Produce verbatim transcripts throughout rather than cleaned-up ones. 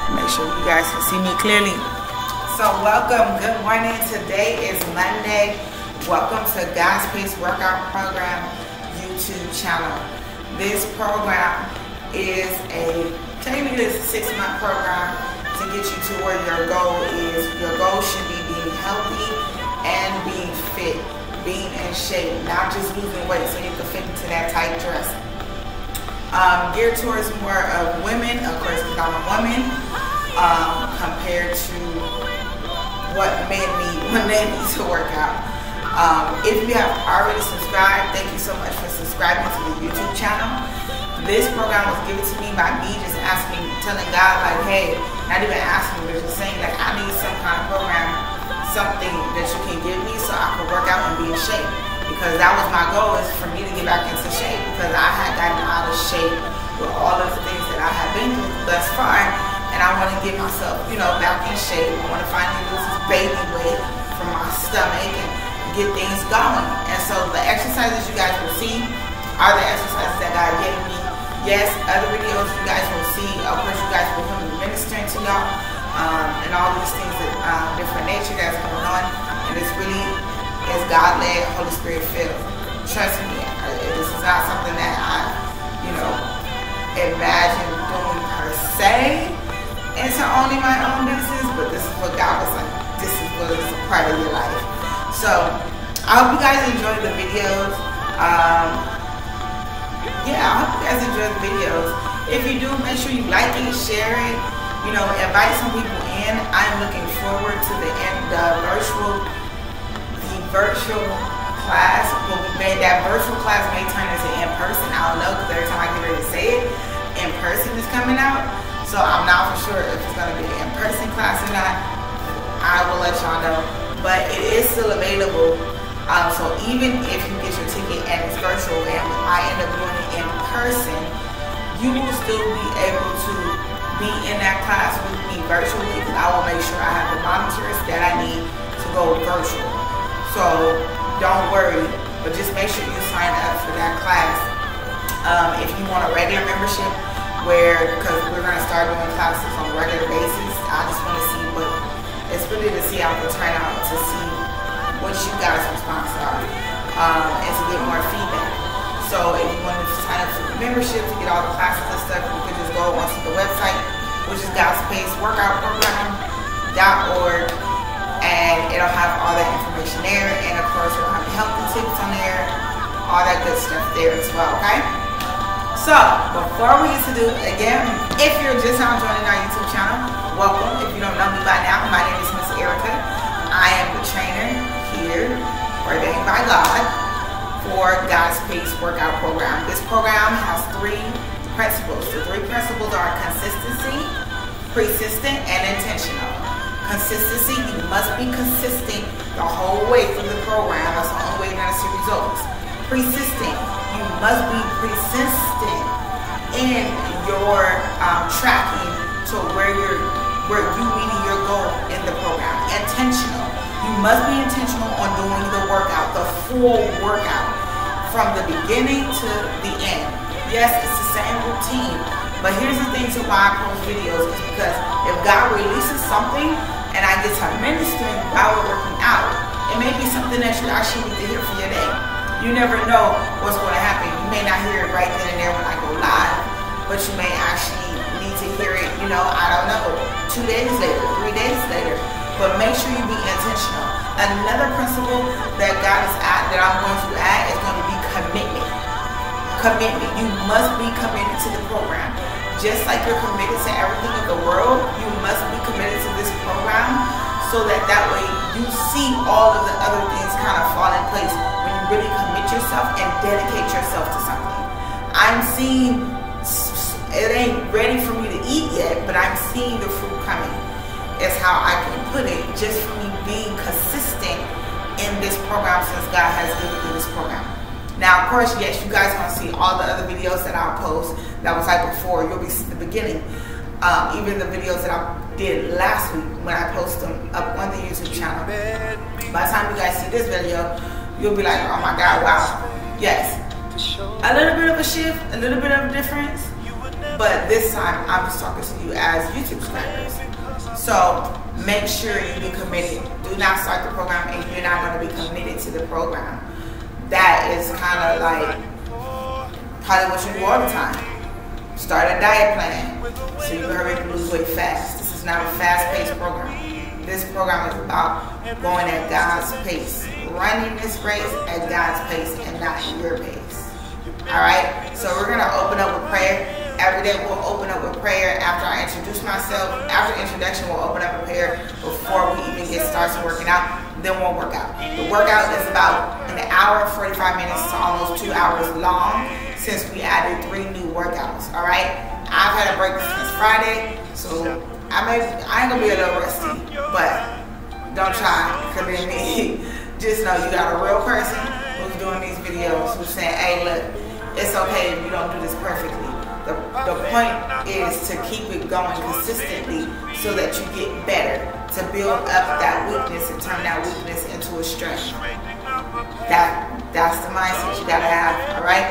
Make sure you guys can see me clearly. So welcome, good morning. Today is Monday. Welcome to God's Peace Workout Program YouTube channel. This program is a, technically it's a six month program to get you to where your goal is. Your goal should be being healthy and being fit, being in shape, not just losing weight so you can fit into that tight dress. Um, geared towards more of women, of course, because I'm a woman, um, compared to what men need when they need to work out. Um, if you have already subscribed, thank you so much for subscribing to the YouTube channel. This program was given to me by me just asking, telling God, like, hey, not even asking, but just saying, like, I need some kind of program, something that you can give me so I can work out and be in shape. Because that was my goal, is for me to get back into shape, because I had gotten out of shape with all of the things that I had been through thus far, and I want to get myself, you know, back in shape. I want to finally lose this baby weight from my stomach and get things going. And so the exercises you guys will see are the exercises that God gave me. Yes, other videos you guys will see, of course, you guys will hear me ministering to y'all, um, and all these things that uh, different nature that's going on, and it's really is God-led, Holy Spirit filled. Trust me, this is not something that I, you know, imagine doing per se into owning my own business, but this is what God was like. This is what is a part of your life. So I hope you guys enjoy the videos. Um, yeah, I hope you guys enjoy the videos. If you do, make sure you like it, share it. You know, invite some people in. I'm looking forward to the end, the virtual. virtual class will be made. That virtual class may turn into in-person. I don't know, because every time I get ready to say it, in-person is coming out. So I'm not for sure if it's going to be an in-person class or not. I will let y'all know. But it is still available. Um, so even if you get your ticket and it's virtual and I end up doing it in person, you will still be able to be in that class with me virtually, because I will make sure I have the monitors that I need to go virtual. So don't worry, but just make sure you sign up for that class. Um, if you want a regular membership, where, because we're going to start doing classes on a regular basis, I just want to see what, it's really to see how the turnout, to see what you guys' response are, um, and to get more feedback. So if you want to sign up for the membership to get all the classes and stuff, you can just go onto the website, which is God's Peace Workout Program dot org. And it'll have all that information there, and of course it'll have the healthy tips on there, all that good stuff there as well, okay? So, before we get to do, again, if you're just now joining our YouTube channel, welcome. If you don't know me by now, my name is Miss Erica. I am the trainer here, ordained by God, for God's Peace Workout Program. This program has three principles. The three principles are consistency, persistent, and intentional. Consistency, you must be consistent the whole way through the program. That's the only way you're going to see results. Persistent, you must be persistent in your um, tracking to where you're, where you meeting your goal in the program. Intentional, you must be intentional on doing the workout, the full workout, from the beginning to the end. Yes, it's the same routine, but here's the thing to why I post videos, is because if God releases something and I get to ministering while we're working out, it may be something that you actually need to hear for your day. You never know what's going to happen. You may not hear it right then and there when I go live, but you may actually need to hear it, you know, I don't know, two days later, three days later. But make sure you be intentional. Another principle that God is at, that I'm going to add, is going to be commitment. Commitment. You must be committed to the program. Just like you're committed to everything in the world, you must be committed to this program, so that that way you see all of the other things kind of fall in place when you really commit yourself and dedicate yourself to something. I'm seeing, it ain't ready for me to eat yet, but I'm seeing the fruit coming, is how I can put it, just from me being consistent in this program, since God has given me this program. Now, of course, yes, you guys want to see all the other videos that I'll post that was like before. You'll be seeing the beginning. Um, even the videos that I did last week when I post them up on the YouTube channel. By the time you guys see this video, you'll be like, oh my God, wow. Yes. A little bit of a shift, a little bit of a difference, but this time I'm just talking to you as YouTube subscribers. So make sure you be committed. Do not start the program if you're not going to be committed to the program. That is kind of like probably what you do all the time. Start a diet plan so you can hurry up and lose weight fast. This is not a fast-paced program. This program is about going at God's pace. Running this race at God's pace and not your pace. Alright? So we're going to open up with prayer. Every day we'll open up with prayer after I introduce myself. After the introduction, we'll open up with prayer before we even get started working out. Then we'll work out. The workout is about an hour, forty-five minutes to almost two hours long since we added three new workouts. Alright? I've had a break since Friday, so I may I ain't gonna be a little rusty, but don't try to be me. Just know you got a real person who's doing these videos who's saying, hey, look, it's okay if you don't do this perfectly. The, the point is to keep it going consistently so that you get better, to build up that weakness and turn that weakness into a strength. That, that's the mindset you gotta have, all right?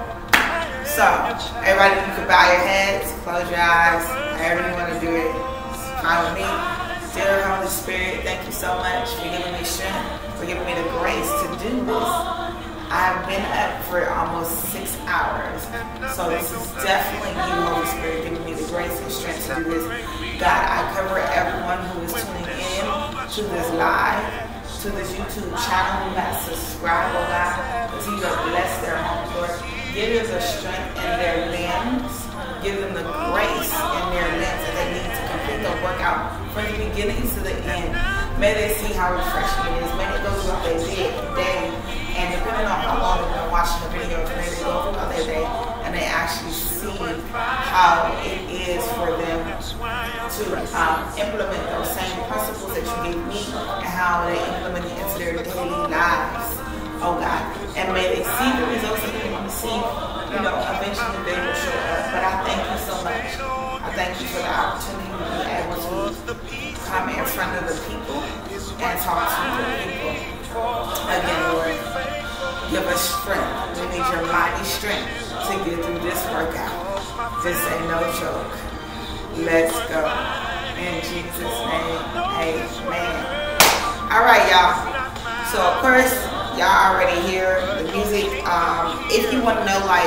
So, everybody, you can bow your heads, close your eyes, however you want to do it. It's fine with me. Dear Holy Spirit, thank you so much for giving me strength, for giving me the grace to do this. I've been up for almost six hours, so this is definitely you, Holy Spirit, giving me the grace and strength to do this. God, I cover everyone who is tuning in to this live, to this YouTube channel, who has subscribed, oh God, continue to bless their home, Lord. Give them the strength in their limbs. Give them the grace in their limbs that they need to complete the workout from the beginning to the end. May they see how refreshing it is. May they go throughout their day, and depending on how long they've been watching the videos, may they go throughout their day and they actually see how it is for them to um, implement those same principles that you gave me and how they implement it into their daily lives. Oh God, and may they see the results that they want to see. You know, eventually they will show up. But I thank you so much. I thank you for the opportunity to be able to come in front of the people and talk to the people. Again, Lord, give us strength. We need your mighty strength to get through this workout. This ain't no joke. Let's go. In Jesus' name, amen. All right, y'all. So, of course, y'all already hear the music. Um, if you want to know, like,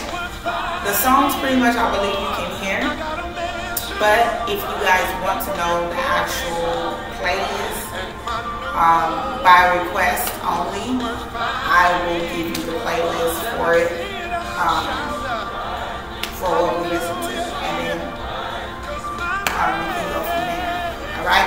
the songs pretty much I believe you can hear. But if you guys want to know the actual playlist, um, by request only, I will give you the playlist for it, um, for what we listen to. And then um, we can go from there. Alright?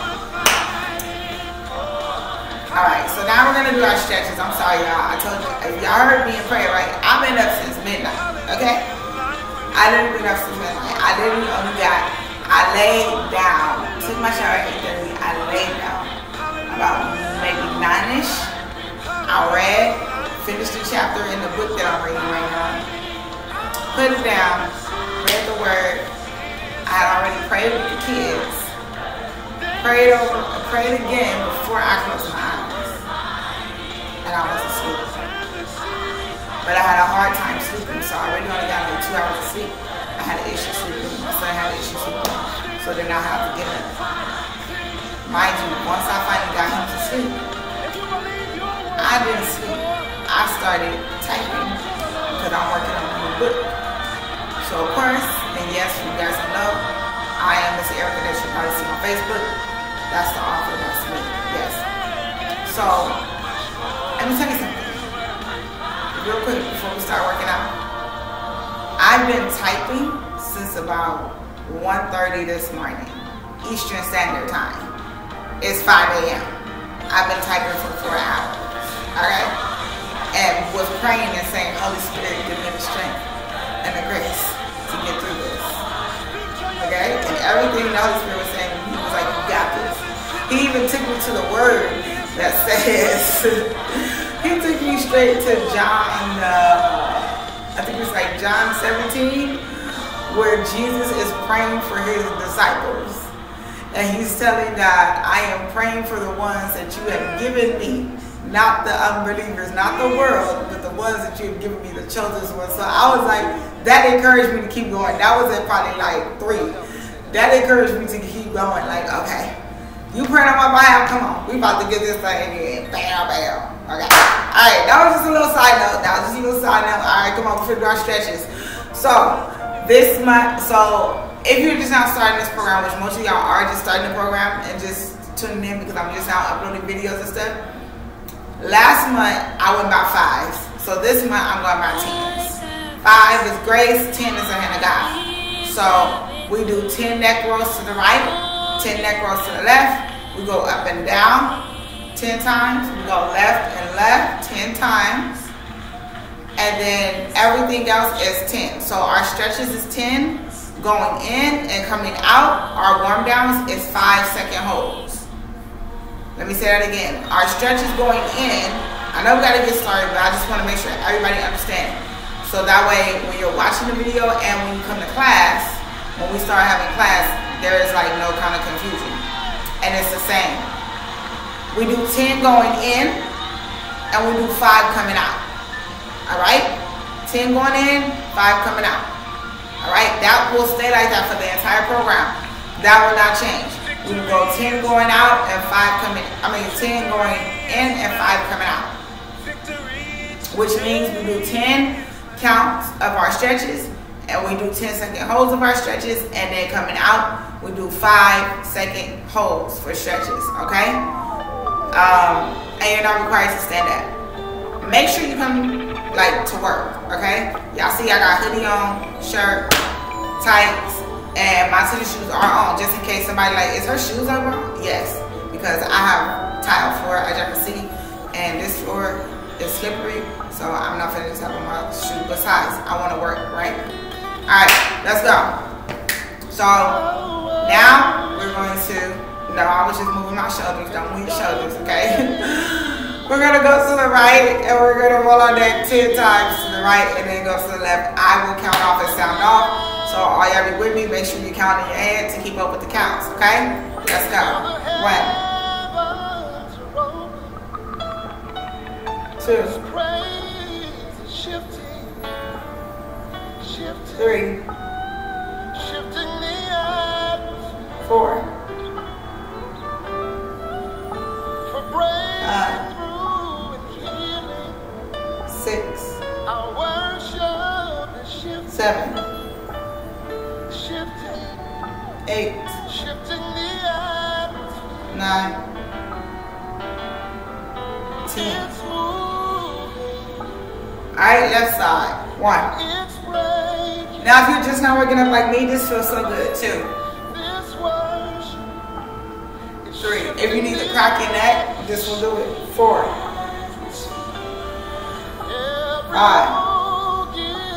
Alright, so now we're going to do our stretches. I'm sorry, y'all. I told you, if y'all heard me in prayer, right? I've been up since midnight, okay? I didn't been up since midnight. I literally only got, I laid down, took my shower at eight thirty, I laid down about maybe nine-ish. I read, finished the chapter in the book that I'm reading right now. Put it down, read the word. I had already prayed with the kids. Prayed over, prayed again before I closed my eyes. And I was asleep. But I had a hard time sleeping, so I already only got like two hours of sleep. I had an issue sleeping. My son had an issue sleeping. So then I had to get up. Mind you, once I finally got him to sleep, I didn't sleep. I started typing because I'm working on a new book. So of course, and yes, you guys know, I am Miss Erica that you probably see on Facebook. That's the author, that's me, yes. So, let me tell you something. Real quick before we start working out. I've been typing since about one thirty this morning, Eastern Standard Time. It's five A M I've been typing for four hours, alright? And was praying and saying, Holy Spirit, give me the strength and the grace to get through this. Okay? And everything the Holy Spirit was saying, he was like, you got this. He even took me to the word that says, he took me straight to John, uh, I think it's like John seventeen, where Jesus is praying for his disciples. And he's telling God, I am praying for the ones that you have given me, not the unbelievers, not the world, but the ones that you've given me, the children's ones. So I was like, that encouraged me to keep going. That was at probably like three. That encouraged me to keep going. Like, okay, you praying on my behalf? Come on, we about to get this thing in. Bam, bam. Okay. All right, that was just a little side note. That was just a little side note. All right, come on, we're our stretches. So this month, so if you're just now starting this program, which most of y'all are just starting the program and just tuning in because I'm just now uploading videos and stuff. Last month I went by fives, so this month I'm going by tens. Five is grace, ten is the hand of God. So we do ten neck rolls to the right, ten neck rolls to the left. We go up and down ten times. We go left and left ten times. And then everything else is ten. So our stretches is ten. Going in and coming out, our warm downs is five second holds. Let me say that again. Our stretches going in, I know we got to get started, but I just want to make sure everybody understands. So that way, when you're watching the video and when you come to class, when we start having class, there is like no kind of confusion. And it's the same. We do ten going in and we do five coming out. All right? ten going in, five coming out. All right, that will stay like that for the entire program. That will not change. We will go ten going out and five coming. I mean, ten going in and five coming out. Which means we do ten counts of our stretches, and we do ten second holds of our stretches, and then coming out, we do five second holds for stretches. Okay, um, and you're not required to stand up. Make sure you come like to work, okay? Y'all see I got hoodie on, shirt, tights, and my tennis shoes are on just in case somebody like, is her shoes on? Yes, because I have tile floor as y'all can see, and this floor is slippery, so I'm not finna just have on my shoe. Besides, I wanna work, right? All right, let's go. So now we're going to, no, I was just moving my shoulders, don't move your shoulders, okay? We're gonna go to the right and we're gonna roll our neck ten times to the right and then go to the left. I will count off and sound off. So all y'all be with me, make sure you count in your head to keep up with the counts, okay? Let's go. One. Two. Three. Four. Five. Six, seven, eight, nine, ten. All right, left side. One. Now, if you're just not working up like me, this feels so good too. Three. If you need to crack your neck, this will do it. Four. Five,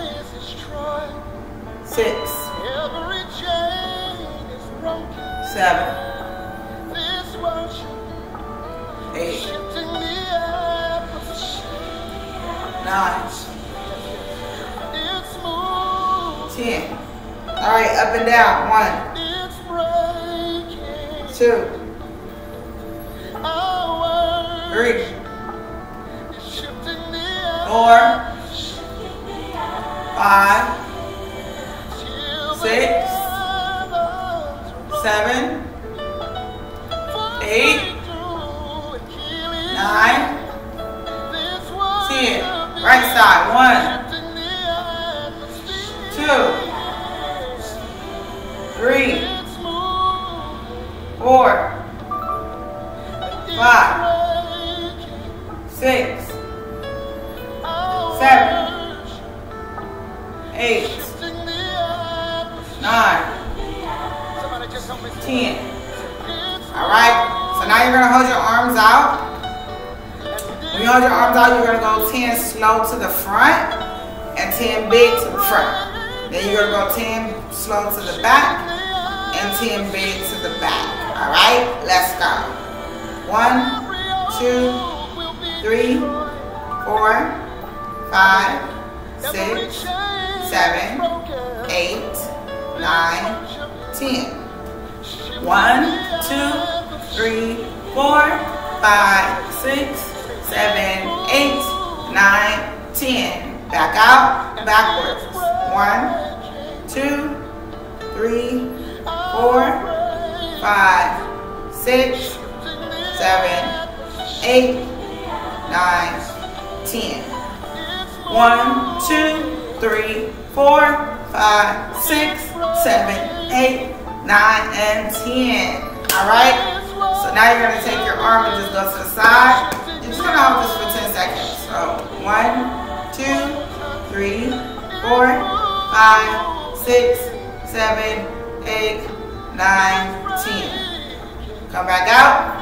six, seven, eight, nine, ten. All right, up and down. One, two, three, four, five, six, seven, eight, nine, ten. Right side. One, two, three, four, five, six, seven, eight, nine, ten. All right. So now you're gonna hold your arms out. When you hold your arms out, you're gonna go ten slow to the front and ten big to the front. Then you're gonna go ten slow to the back and ten big to the back. All right. Let's go. One, two, three, four, five, six, seven, eight, nine, ten. One, two, three, four, five, six, seven, eight, nine, ten. Back out, backwards. One, two, three, four, five, six, seven, eight, nine, ten. One, two, three, four, five, six, seven, eight, nine, and ten. Alright? So now you're going to take your arm and just go to the side. You're just going to hold this for ten seconds. So one, two, three, four, five, six, seven, eight, nine, ten. Come back out.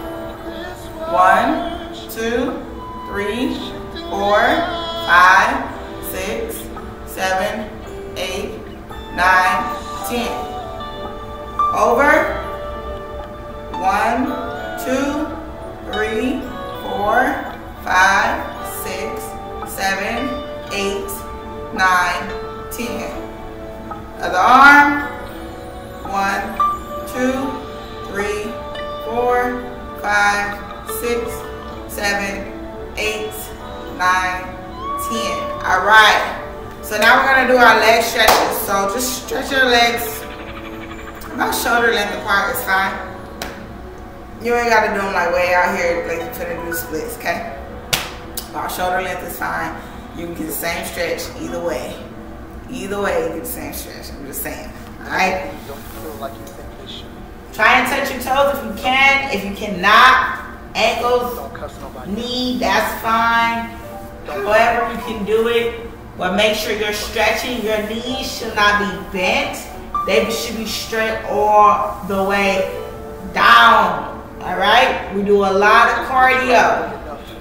One, two, three, four, five, six, seven, eight, nine, ten. Over. One, two, three, four, five, six, seven, eight, nine, ten. Other arm. One, two, three, four, five, six, seven, eight, nine, ten. All right. So now we're gonna do our leg stretches. So just stretch your legs about shoulder length apart. It's fine. You ain't gotta do them like way out here like you're finna do splits, okay? About shoulder length is fine. You can get the same stretch either way. Either way, you get the same stretch. I'm just saying. Alright? Try and touch your toes if you can. If you cannot, ankles, knee, that's fine. However you can do it. But make sure you're stretching. Your knees should not be bent. They should be straight all the way down. Alright? We do a lot of cardio.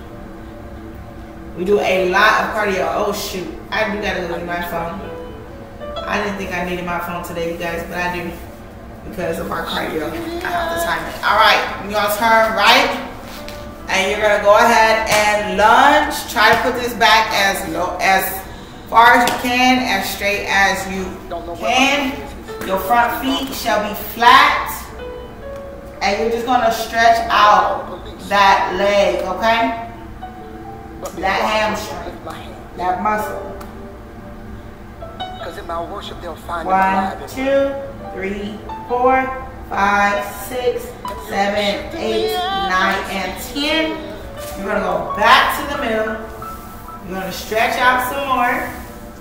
We do a lot of cardio. Oh shoot. I do gotta go get my phone. I didn't think I needed my phone today, you guys, but I do. Because of our cardio. I have to time it. Alright, you're gonna turn right. And you're gonna go ahead and lunge. Try to put this back as low as far as you can, as straight as you can. Your front feet shall be flat. And you're just gonna stretch out that leg, okay? That hamstring, that muscle. One, two, three, four, five, six, seven, eight, nine, and ten. You're gonna go back to the middle. You're gonna stretch out some more.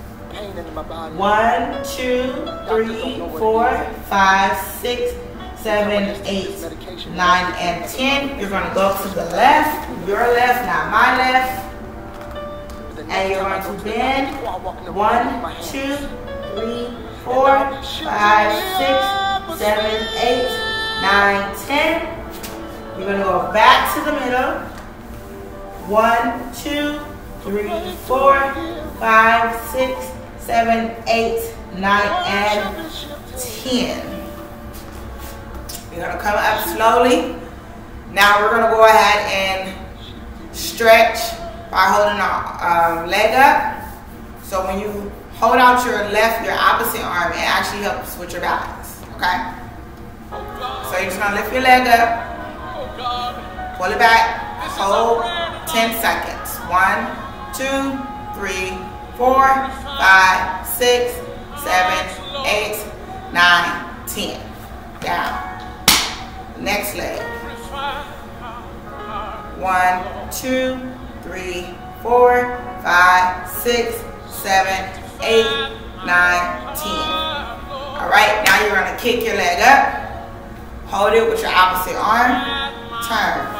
One, two, three, four, five, six, seven, eight, nine, and ten. You're going to go to the left, your left, not my left. And you're going to bend. One, two, three, four, five, six, seven, eight, nine, ten. You're going to go back to the middle. One, two, three, four, five, six, seven, eight, nine, and ten. You're going to come up slowly. Now we're going to go ahead and stretch by holding our um, leg up. So when you hold out your left, your opposite arm, it actually helps with your balance, okay? So you're just going to lift your leg up, pull it back, hold ten seconds. One, two, three, four, five, six, seven, eight, nine, ten. Down. Next leg. One, two, three, four, five, six, seven, eight, nine, ten. Alright, now you're going to kick your leg up. Hold it with your opposite arm. Turn.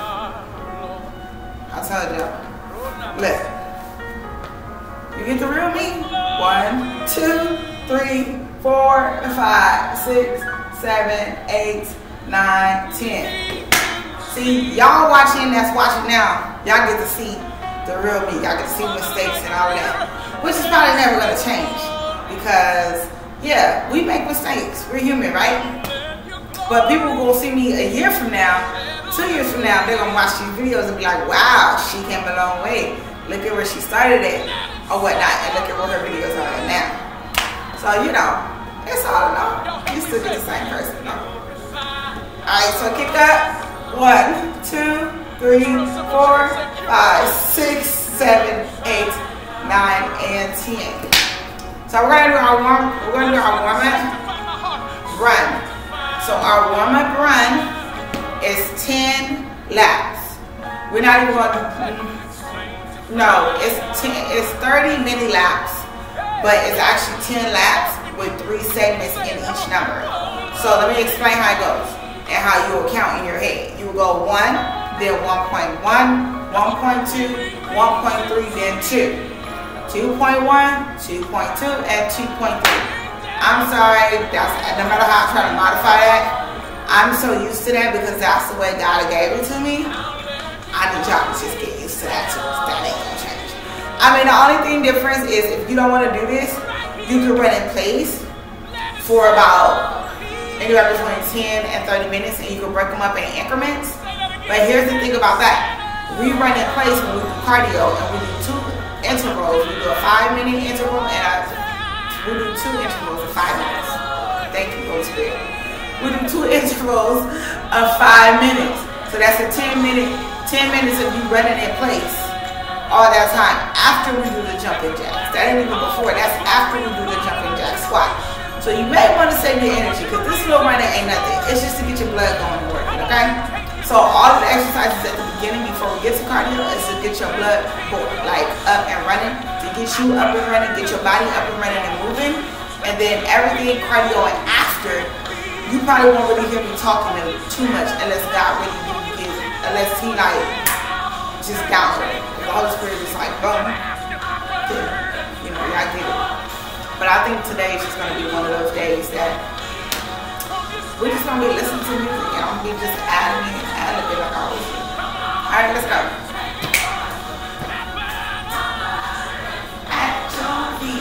I told you. Lift. You get the real me? One, two, three, four, five, six, seven, eight, nine, ten. See, y'all watching that's watching now, y'all get to see the real me. Y'all get to see mistakes and all of that. Which is probably never going to change. Because, yeah, we make mistakes. We're human, right? But people will see me a year from now, two years from now, they're going to watch these videos and be like, wow, she came a long way. Look at where she started at, or whatnot, and look at where her videos are at now. So, you know, it's all in all. You still be the same person, though. Alright, so kick up. One, two, three, four, five, six, seven, eight, nine, and ten. So we're gonna do our warm. We're gonna do our warm up run. So our warm up run is ten laps. We're not even going to. No, it's ten. It's thirty mini laps, but it's actually ten laps with three segments in each number. So let me explain how it goes and how you will count in your head. You will go one, then one point one, one point two, one point three, then two. two point one, two point two, and two point three. I'm sorry, that's, no matter how I try to modify that, I'm so used to that because that's the way God gave it to me. I need y'all to just get used to that too. That ain't gonna change. I mean, the only thing difference is if you don't want to do this, you can run in place for about anywhere between ten and thirty minutes, and you can break them up in increments. But here's the thing about that. We run in place when we do cardio, and we do two intervals. We do a five minute interval, and a, we do two intervals of five minutes. Thank you, Holy Spirit. We do two intervals of five minutes. So that's a ten minute, ten minutes of you running in place all that time after we do the jumping jacks. That ain't even before, that's after we do the jumping jack squat. So you may want to save your energy because this little running ain't nothing. It's just to get your blood going and working, okay? So all of the exercises at the beginning before we get to cardio is to get your blood like up and running, to get you up and running, get your body up and running and moving. And then everything cardio and after, you probably won't really hear me talking too much unless God really gives, unless he like just download it. The Holy Spirit is like, boom, you know, y'all get it. But I think today is just gonna be one of those days that we're just gonna be listening to music and I'm gonna be just adding it, adding it like I always do. Alright, let's go. At your feet.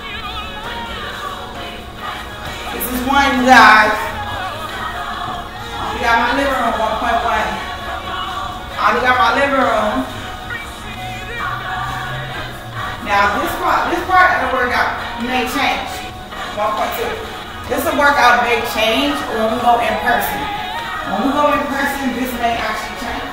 This is one, you guys. I got my living room, one point one. I only got my living room. Now this part, this part of the workout may change. one point two. This workout may change when we go in person. When we go in person, this may actually change.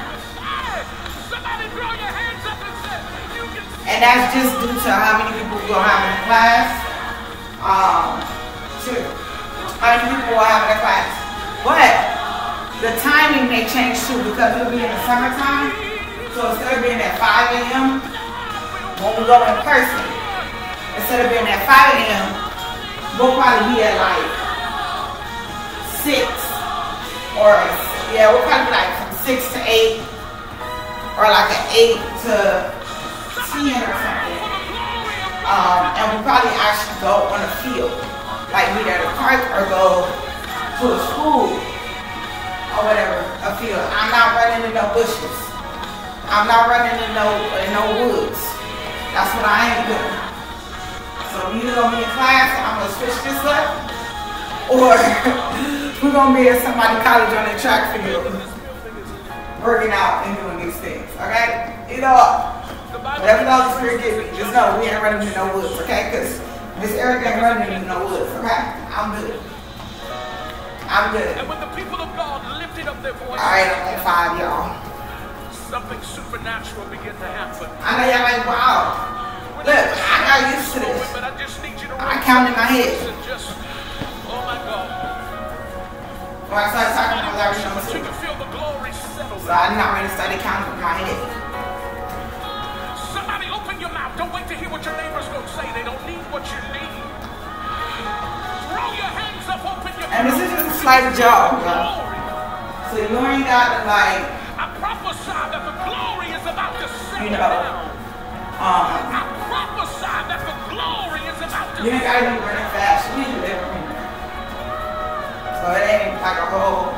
And that's just due to how many people we're going to have in the class. Um, two. How many people will have in the class. But the timing may change too because it'll be in the summertime. So instead of being at five A M when we go in person, instead of being at five A M, we'll probably be at like six or yeah, we'll probably be like from six to eight or like an eight to ten or something. Um, and we'll probably actually go on a field, like meet at a park or go to a school or whatever, a field. I'm not running in no bushes. I'm not running in no in no woods. That's what I ain't doing. So we either gonna be in class and I'm gonna switch this up, or we're gonna be at somebody's college on their track field, working out and doing these things. Okay? You know, whatever the Holy Spirit gives me, just know we ain't running in no woods. Okay? Because Miss Erica ain't running in no woods. Okay? I'm good. I'm good. And when the people of God lifted up their voices, all right, I'm at five, y'all. Something supernatural began to happen. I know y'all like, wow. Look, I got used to this. But I just need you to I count in my head. Just, oh my God. When I started talking, I was already on You two. can feel the glory settle. So I not really started counting in my head. Somebody open your mouth. Don't wait to hear what your neighbors gonna say. They don't need what you need. Throw your hands up, open your mouth. And this is just a slight jog, bro. So you ain't got to like, I prophesy that the glory is about to settle you know, down. um, I prophesy that the glory is about to you ain't got to be running fast. You need to live in there. So it ain't like a whole,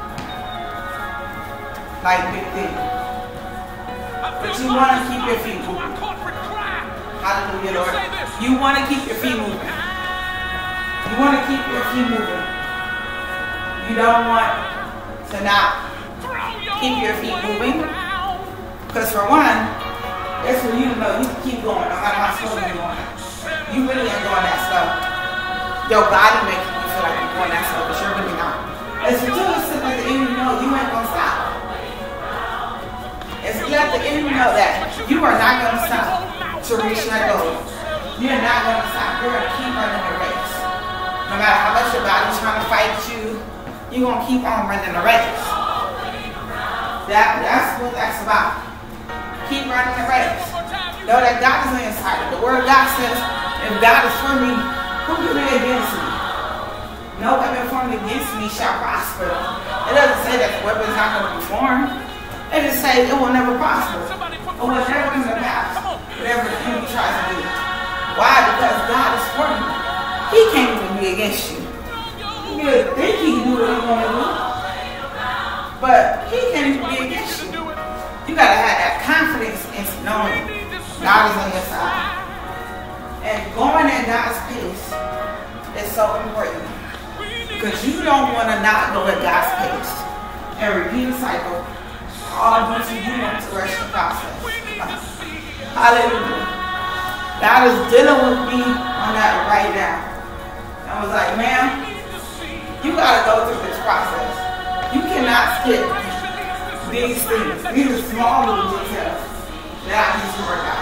like, big thing. But you want to keep your feet moving. Hallelujah, Lord. You want to keep your feet moving. You want to keep your feet moving. You don't want to not keep your feet moving. Because for one, it's for you to know you can keep going no matter how slow you're going. You really ain't going that slow. Your body making you feel like you're going that slow, but you're really not. It's for you to sit like the enemy know you ain't going to stop. It's to let the enemy know that you are not going to stop. Teresa goes. You're not going to stop. You're going to keep running the race. No matter how much your body's trying to fight you, you're going to keep on running the race. That, that's what that's about. Keep running the race. Know that God is on your side. The word of God says, if God is for me, who can be against me? No weapon formed against me shall prosper. It doesn't say that the weapon is not going to be formed. It just says it will never prosper. Or will never come to pass. Whatever the enemy tries to do. Why? Because God is for you. He can't even be against you. You may think he can do what he want to do, but he can't even be against you. You gotta have that confidence in knowing God is on your side. And going at God's pace is so important. Because you don't want to not go at God's pace and repeat the cycle all due to you want to rush the process. Hallelujah. God is dealing with me on that right now. I was like, ma'am, you gotta go through this process. You cannot skip these things. These are small little details that I need to work out.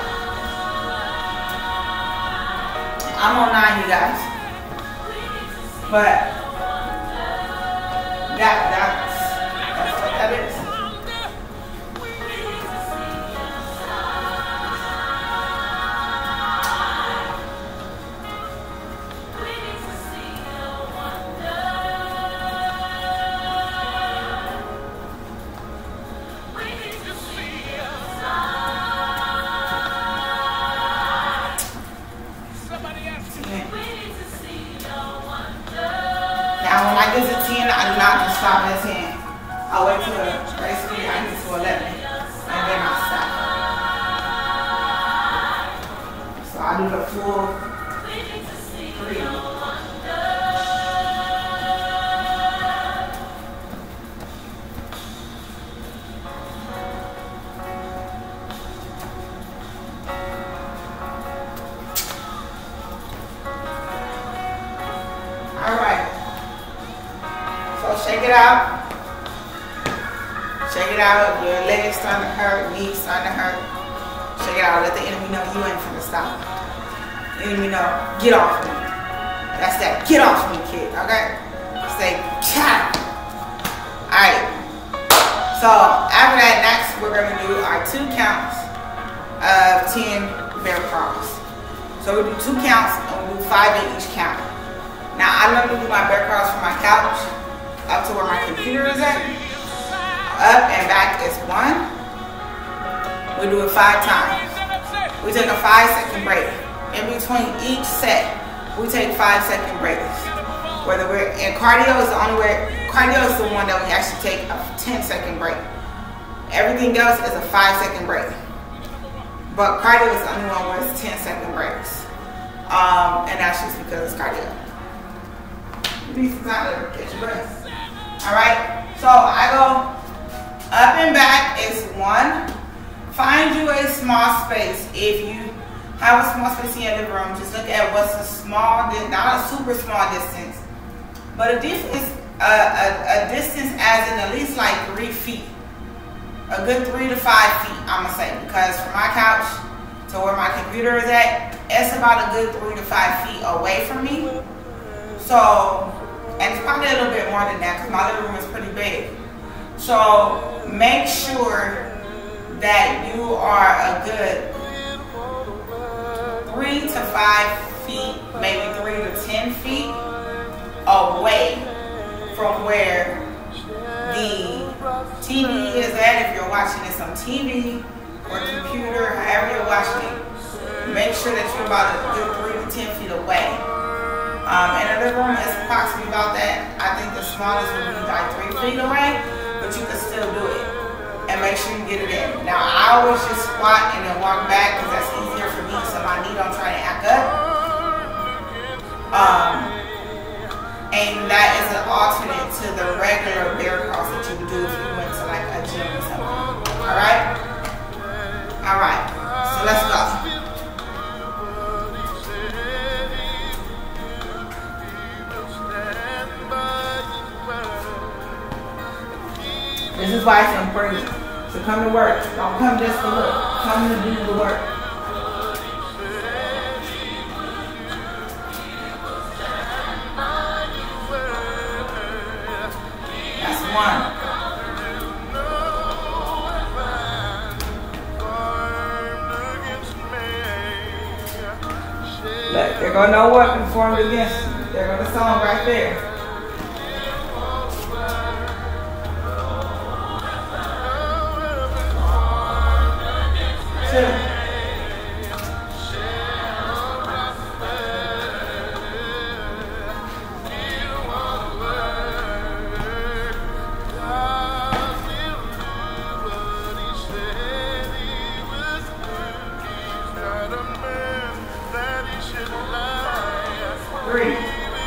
I'm on nine, you guys. But that that's that's what that is. Now, when I get to ten, I do not just stop at ten. I wait till basically I get to eleven, and then I stop. So I do the full three. All right. Shake it out. Shake it out. Your legs starting to hurt, knees starting to hurt. Shake it out. Let the enemy know you ain't finna stop. The enemy know, get off me. That's that get off me, kid. Okay? Say, cha. Alright. So after that, next we're gonna do our two counts of ten bear crawls. So we do two counts and we do five in each count. Now I normally do my bear crawls from my couch up to where my computer is at. Up and back is one. We do it five times. We take a five second break. In between each set, we take five second breaks. Whether we're, and cardio is the only way, cardio is the one that we actually take a ten second break. Everything else is a five second break. But cardio is the only one where it's ten second breaks. Um, and that's just because it's cardio. You need some time to catch your breath. Alright, so I go up and back is one. Find you a small space. If you have a small space in your living room, just look at what's a small, not a super small distance, but a distance, a, a, a distance as in at least like three feet. A good three to five feet, I'm gonna say, because from my couch to where my computer is at, it's about a good three to five feet away from me. So, and it's probably a little bit more than that because my living room is pretty big. So make sure that you are a good three to five feet, maybe three to ten feet away from where the T V is at. If you're watching this on T V or computer, however you're watching it, make sure that you're about a good three to ten feet away. Um, and the living room is approximately about that. I think the smallest would be like three feet away, but you can still do it. And make sure you get it in. Now, I always just squat and then walk back because that's easier for me so my knee don't try to act up. Um, and that is an alternate to the regular bear crawls that you would do if you went to like a gym or something. Alright? Alright. So let's go. This is why it's important to come to work. Don't come just to look. Come to do the work. One. Look, there go no weapon formed against you. There go the song right there. Two. Three.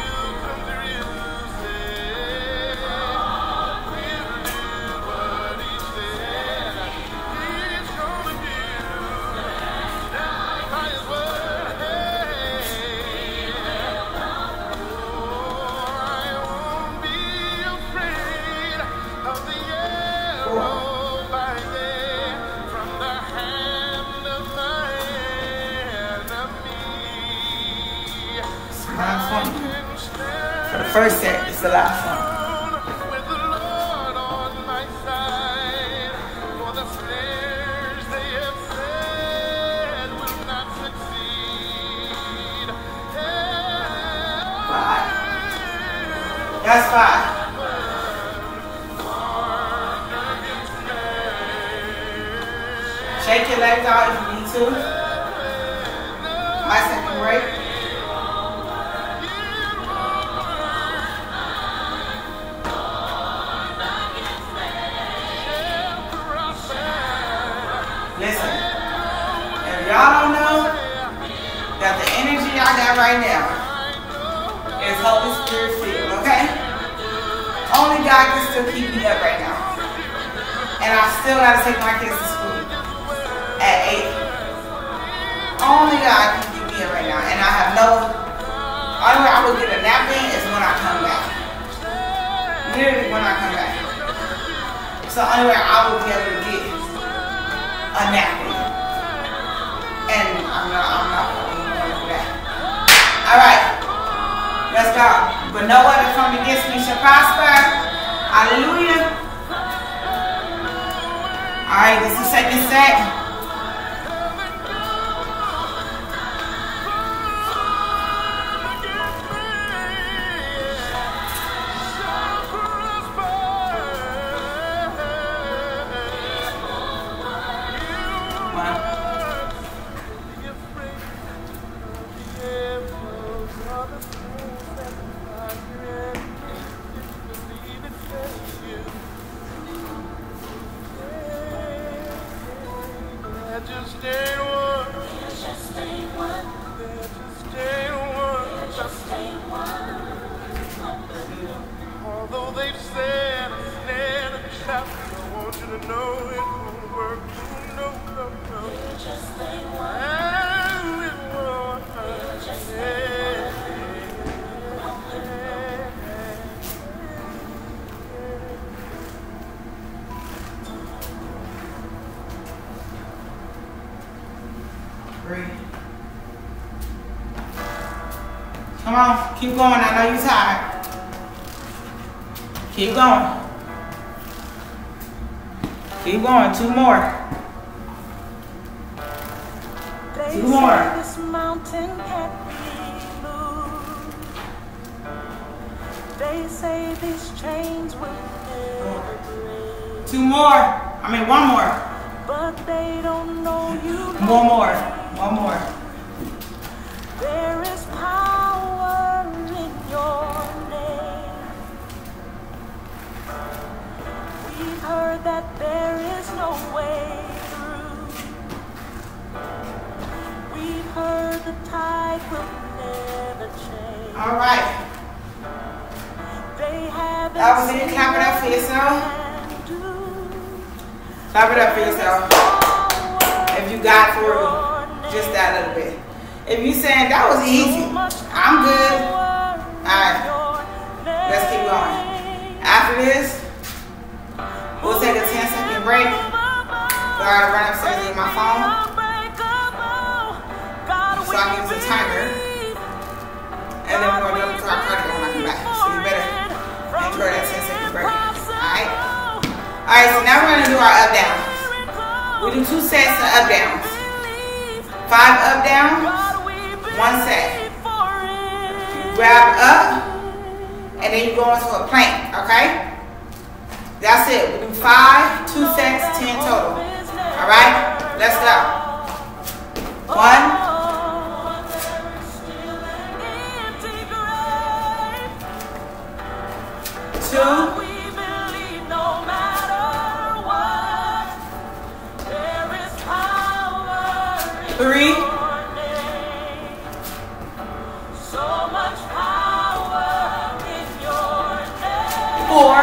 Last one. For the first set, it's the last one. Five. That's five. Shake your legs out if you need to. My second break. Listen, if y'all don't know that the energy I got right now is Holy Spirit filled, okay? Only God can still keep me up right now. And I still gotta take my kids to school at eight. Only God can keep me up right now. And I have no, only way I will get a nap in is when I come back. Literally when I come back. So only way I will be able to get a napkin. And I'm not, I'm not going to do that. Alright. Let's go. But no weapon formed against me shall prosper. Hallelujah. Alright, this is the second set. Just stay one. Just stay one. Just stay one. Just stay one. Although they've said it's dead and trapped, I want you to know it won't work. No, no, no. Just stay one. It won't hurt. Just stay Come on, keep going. I know you're tired. Keep going. Keep going. Two more. Two more. This mountain can't be moved. They say these chains will never break. Two more. I mean, one more. But they don't know you. One more. One more. There is power in your name. We've heard that there is no way through. We've heard the tide will never change. All right. They have that was it. Clap it up for yourself. Clap it up for yourself. If you got through just that little bit. If you saying that was easy, I'm good. Alright, let's keep going. After this, we'll take a ten second break. So I gotta run upstairs and get my phone. So I can use the timer. And then we're gonna do it before I try to go when I come back. So you better enjoy that ten second break. Alright? Alright, so now we're going to do our up downs. We do two sets of up downs. Five up downs, one set. You grab up, and then you go into a plank, okay? That's it. We do five, two sets, ten total. Alright? Let's go. One. Two. Three. Four.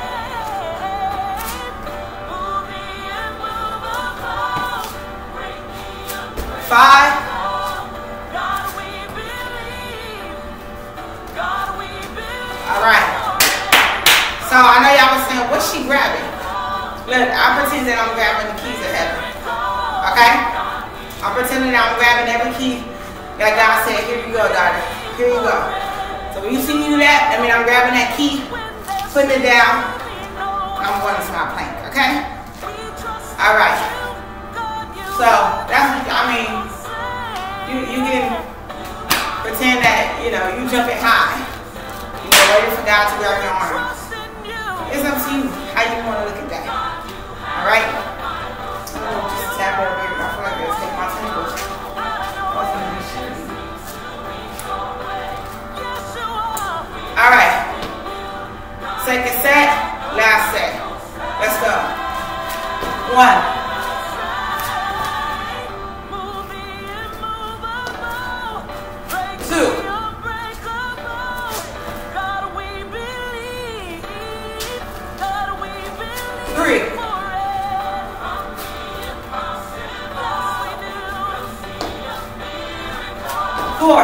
Five. All right. So I know y'all was saying, what's she grabbing? Look, I pretend that I'm grabbing the keys of heaven. Okay? I'm pretending that I'm grabbing every key that God said, here you go, daughter. Here you go. So when you see me do that, I mean I'm grabbing that key, putting it down, and I'm going into my plank, okay? Alright. So that's, I mean, you, you can pretend that, you know, you jumping high. You know, waiting for God to grab your arm. It's up to you how you want to look at that. Alright? Just tap over here. I feel like it's taking my temples. Alright. Second set, last set. Let's go. One. Two. Three. Four.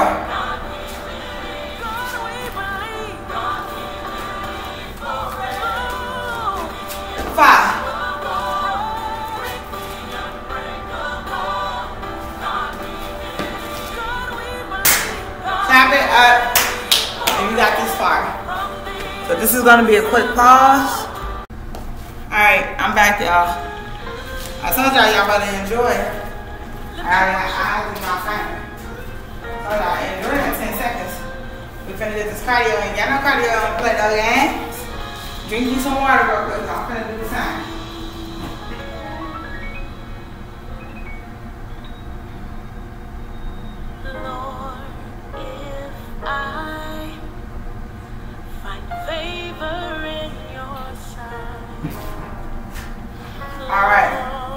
Five. Tap it up, and you got this far. So this is going to be a quick pause. Alright, I'm back, y'all. I told y'all y'all about to enjoy. Alright, I have to do my finger. Hold on, enjoy it in ten seconds. We finna get this cardio in. Y'all know cardio don't play no games. Drink you some water real quick. I'm finna do the time. Lord, if I find favor in your sight. Alright.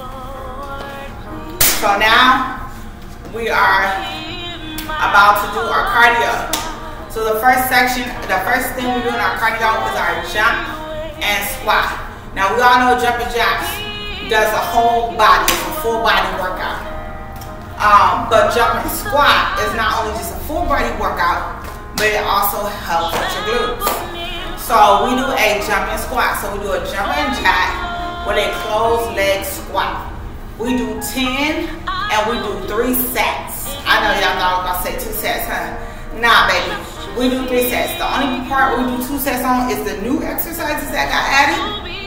So now we are about to do our cardio. So the first section, the first thing we do in our cardio is our jump and squat. Now we all know jumping jacks does a whole body, it's a full body workout. Um, but jumping squat is not only just a full body workout, but it also helps with your glutes. So we do a jumping squat. So we do a jumping jack with a closed leg squat. We do ten and we do three sets. I know y'all thought I was gonna say two sets, huh? Nah, baby. We do three sets. The only part we do two sets on is the new exercises that got added.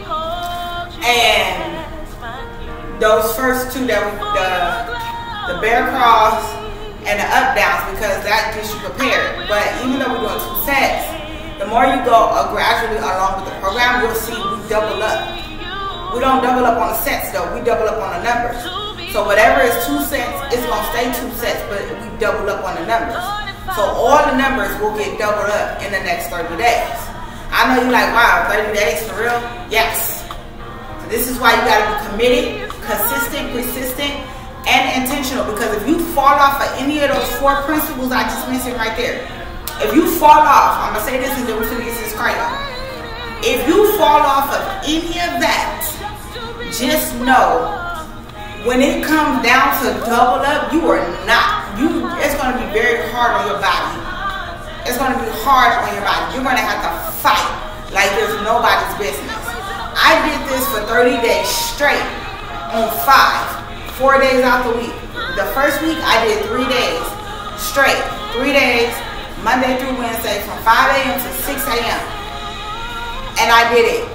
And those first two, that we, the, the bear crawls and the up downs, because that gets you prepared. But even though we're doing two sets, the more you go uh, gradually along with the program, you'll see we double up. We don't double up on the sets though, we double up on the numbers. So whatever is two sets, it's gonna stay two sets, but we double up on the numbers. So all the numbers will get doubled up in the next thirty days. I know you're like, wow, thirty days for real? Yes. So this is why you gotta be committed, consistent, persistent, and intentional. Because if you fall off of any of those four principles I just mentioned right there, if you fall off, I'm gonna say this and then we're gonna get this cardio. If you fall off of any of that, just know when it comes down to double up, you are not. You, it's going to be very hard on your body. It's going to be hard on your body. You're going to have to fight like there's nobody's business. I did this for thirty days straight on five, four days out the week. The first week I did three days straight, three days, Monday through Wednesday from five A M to six A M And I did it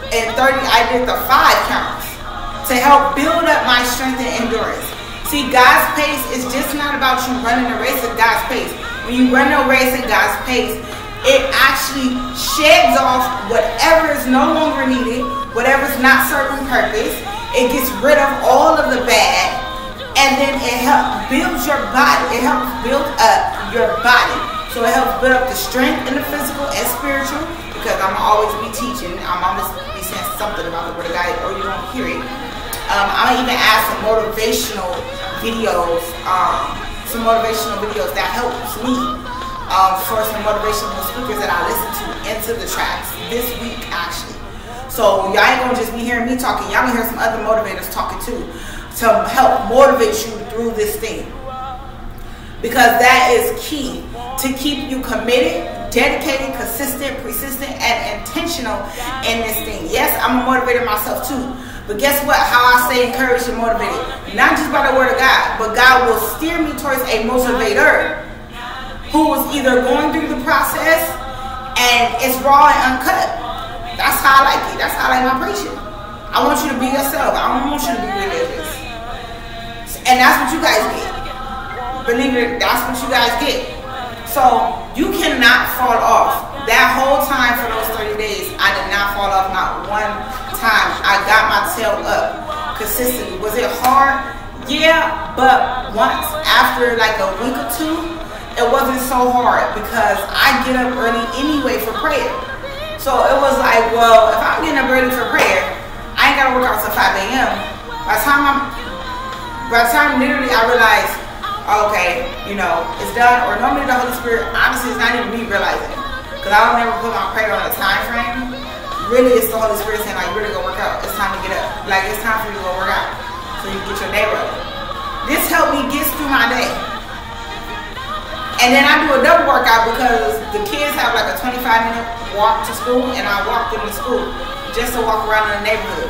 and thirty, I did the five counts to help build up my strength and endurance. See, God's pace is just not about you running a race at God's pace. When you run a race at God's pace, it actually sheds off whatever is no longer needed, whatever is not serving purpose. It gets rid of all of the bad, and then it helps build your body. It helps build up your body. So it helps build up the strength in the physical and spiritual, because I'm always be teaching. I'm always be saying something about the Word of God, or you don't hear it. Um, I'm even add some motivational videos, um, some motivational videos that helps me um, for some motivational speakers that I listen to into the tracks this week, actually. So y'all ain't gonna just be hearing me talking. Y'all gonna hear some other motivators talking too, to help motivate you through this thing. Because that is key to keep you committed, dedicated, consistent, persistent, and intentional in this thing. Yes, I'm a motivator myself too. But guess what? How I stay encouraged and motivated. Not just by the Word of God, but God will steer me towards a motivator who is either going through the process and it's raw and uncut. That's how I like it. That's how I like my preaching. I want you to be yourself. I don't want you to be religious. And that's what you guys get. Believe it, that's what you guys get. So you cannot fall off. That whole time for those thirty days, I did not fall off, not one time. I got my tail up consistently. Was it hard? Yeah, but once after like a week or two, it wasn't so hard because I get up early anyway for prayer. So it was like, well, if I'm getting up early for prayer, I ain't gotta work out till five A M By the time I'm, by the time literally I realized, okay, you know, it's done. Or normally the Holy Spirit, honestly, it's not even me realizing it. Because I don't ever put my prayer on a time frame. Really, it's the Holy Spirit saying, like, really go work out. It's time to get up. Like, it's time for you to go work out. So you get your day right. This helped me get through my day. And then I do a double workout because the kids have like a twenty-five minute walk to school, and I walk them to school just to walk around in the neighborhood.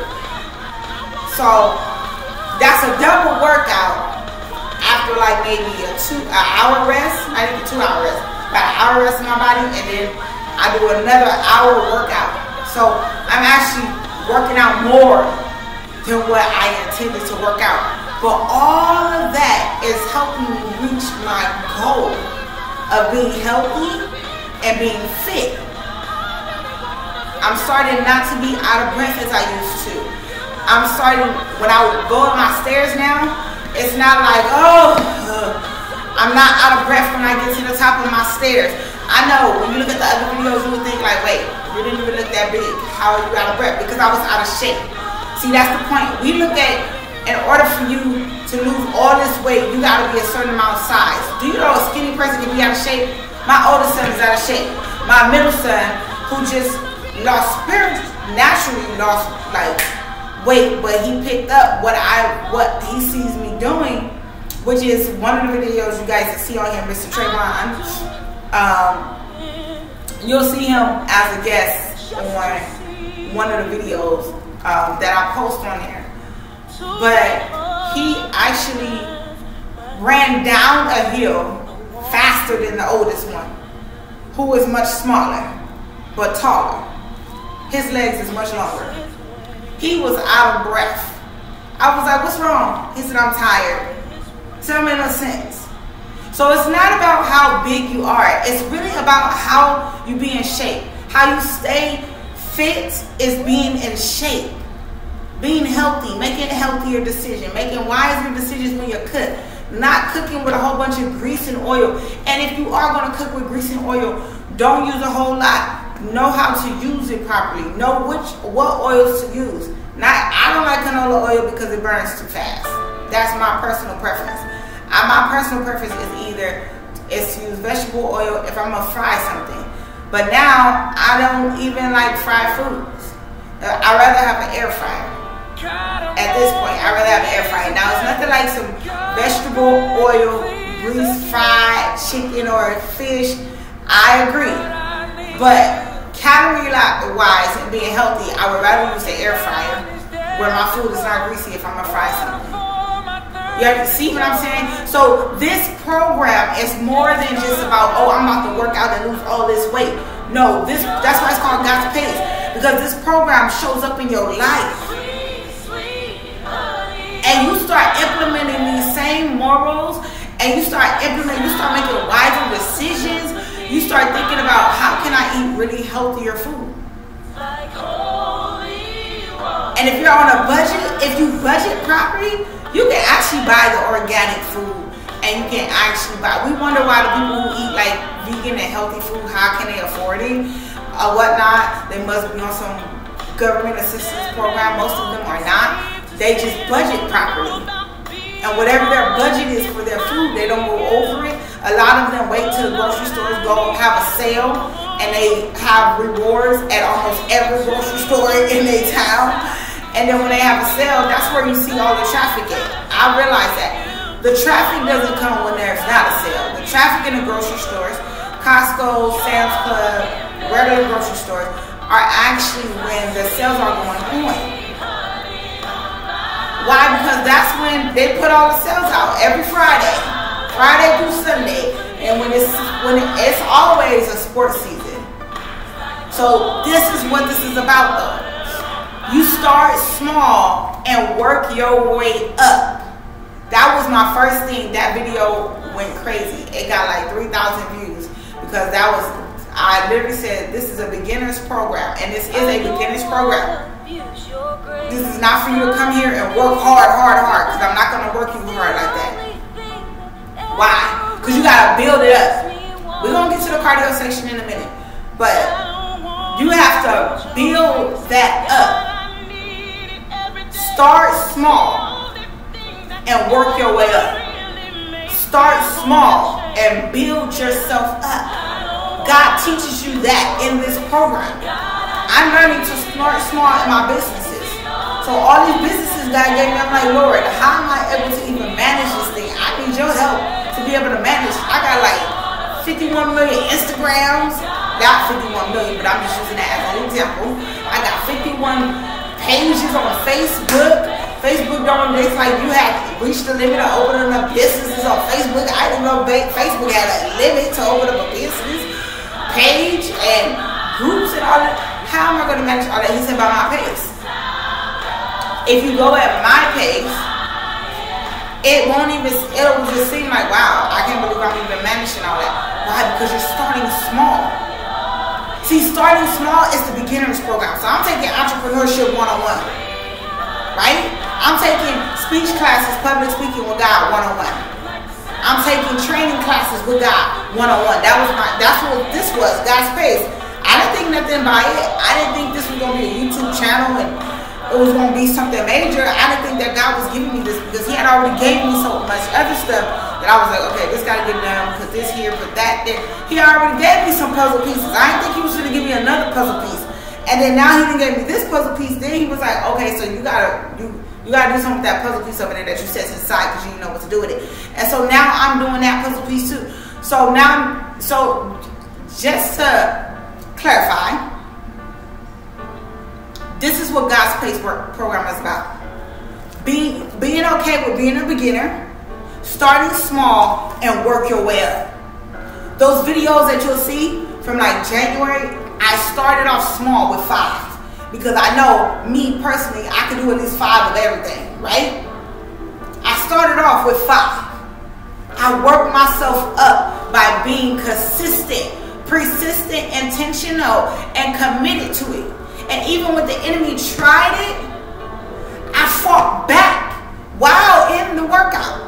So that's a double workout after like maybe a two an hour rest, not even two hour rest, about an hour rest in my body, and then I do another hour workout. So I'm actually working out more than what I intended to work out. But all of that is helping me reach my goal of being healthy and being fit. I'm starting not to be out of breath as I used to. I'm starting, when I go up my stairs now, it's not like, oh, uh, I'm not out of breath when I get to the top of my stairs. I know, when you look at the other videos, you would think like, wait, you didn't even look that big. How are you out of breath? Because I was out of shape. See, that's the point. We look at, in order for you to lose all this weight, you gotta be a certain amount of size. Do you know a skinny person can be out of shape? My oldest son is out of shape. My middle son, who just lost spirit, naturally lost like weight, but he picked up what I what he sees me doing, which is one of the videos you guys see on here, Mister Trayvon. Um, you'll see him as a guest on one of the videos um, that I post on there. But he actually ran down a hill faster than the oldest one, who is much smaller but taller. His legs is much longer. He was out of breath. I was like, what's wrong? He said, I'm tired. Tell me no sense. So it's not about how big you are. It's really about how you be in shape. How you stay fit is being in shape. Being healthy, making healthier decisions, making wiser decisions when you cook. Not cooking with a whole bunch of grease and oil. And if you are going to cook with grease and oil, don't use a whole lot. Know how to use it properly. Know which what oils to use. Not, I don't like canola oil because it burns too fast. That's my personal preference. I, my personal preference is either is to use vegetable oil if I'm gonna fry something. But now I don't even like fried foods. Uh, I'd rather have an air fryer. At this point, I'd rather have an air fryer. Now it's nothing like some vegetable oil, grease fried chicken or fish. I agree. But calorie wise and being healthy, I would rather use the air fryer where my food is not greasy if I'm gonna fry something. You see what I'm saying? So this program is more than just about, oh, I'm about to work out and lose all this weight. No, this that's why it's called God's Pace. because this program shows up in your life. And you start implementing these same morals, and you start implementing, you start making wiser decisions. You start thinking about, how can I eat really healthier food? And if you're on a budget, if you budget properly, you can actually buy the organic food, and you can actually buy. We wonder why the people who eat like vegan and healthy food, how can they afford it or whatnot? They must be on some government assistance program. Most of them are not. They just budget properly. And whatever their budget is for their food, they don't go over it. A lot of them wait till the grocery stores go have a sale, and they have rewards at almost every grocery store in their town. And then when they have a sale, that's where you see all the traffic at. I realize that. The traffic doesn't come when there's not a sale. The traffic in the grocery stores, Costco, Sam's Club, regular grocery stores, are actually when the sales are going on. Why? Because that's when they put all the sales out every Friday, Friday through Sunday, and when it's when it, it's always a sports season. So this is what this is about, though. You start small and work your way up. That was my first thing. That video went crazy. It got like three thousand views because that was, I literally said, this is a beginner's program, and this is a beginner's program. This is not for you to come here and work hard, hard, hard, because I'm not going to work you hard like that. Why? Because you got to build it up. We're going to get to the cardio section in a minute, but you have to build that up. Start small and work your way up. Start small and build yourself up. God teaches you that in this program. I'm learning to start small in my businesses. So all these businesses God gave me, I'm like, Lord, how am I able to even manage this thing? I need your help to be able to manage. I got like fifty-one million Instagrams. Not fifty-one million, but I'm just using that as an example. I got fifty-one pages on Facebook. Facebook don't, it's like you have reached the limit of opening up businesses on Facebook. I didn't know Facebook had a limit to open up a business page and groups and all that. How am I going to manage all that? He said by my pace. If you go at my pace, it won't even, it'll just seem like, wow, I can't believe I'm even managing all that. Why? Because you're starting small. See, starting small is the beginner's program. So I'm taking entrepreneurship one oh one, right? I'm taking speech classes, public speaking with God one oh one. I'm taking training classes with God one oh one. That was my, that's what this was, God's Pace. I didn't think nothing by it. I didn't think this was going to be a YouTube channel and it was going to be something major. I didn't think that God was giving me this because he had already gave me so much other stuff that I was like, okay, this got to get done, put this here, put that there. He already gave me some puzzle pieces. I didn't think he was going to give me another puzzle piece. And then now he gave me this puzzle piece. Then he was like, okay, so you got to you, you gotta do something with that puzzle piece over there that you set aside because you didn't know what to do with it. And so now I'm doing that puzzle piece too. So now, so just to clarify, this is what God's Pace work program is about. Being, being okay with being a beginner, starting small, and work your way up. Those videos that you'll see from like January, I started off small with five. Because I know, me personally, I can do at least five of everything, right? I started off with five. I worked myself up by being consistent, persistent, intentional, and committed to it. And even when the enemy tried it, I fought back while in the workout.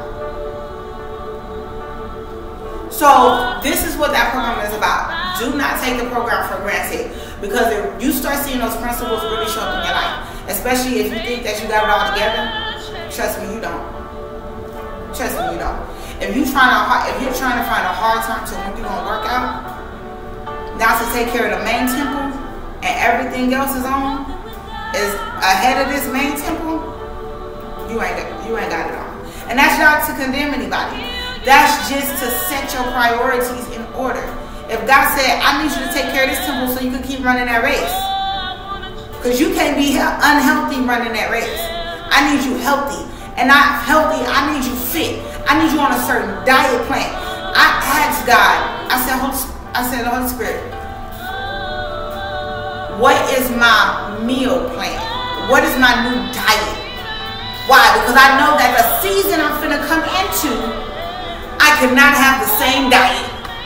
So this is what that program is about. Do not take the program for granted, because if you start seeing those principles really show up in your life, especially if you think that you got it all together, trust me, you don't. Trust me, you don't. If you trying to, if you're trying to find a hard time to when you're gonna work out, now to take care of the main temple and everything else is on, is ahead of this main temple, you ain't got, you ain't got it on. And that's not to condemn anybody. That's just to set your priorities in order. If God said, I need you to take care of this temple so you can keep running that race. Because you can't be unhealthy running that race. I need you healthy. And not healthy, I need you fit. I need you on a certain diet plan. I asked God, I said, Holy, I said, Holy Spirit, what is my meal plan? What is my new diet? Why? Because I know that the season I'm finna come into, I cannot have the same diet.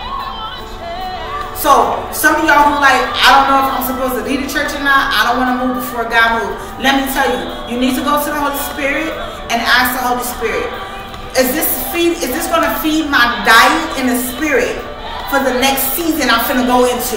So some of y'all who like, I don't know if I'm supposed to lead the church or not, I don't want to move before God moves. Let me tell you, you need to go to the Holy Spirit and ask the Holy Spirit, is this feed, is this gonna feed my diet in the spirit for the next season I'm finna go into?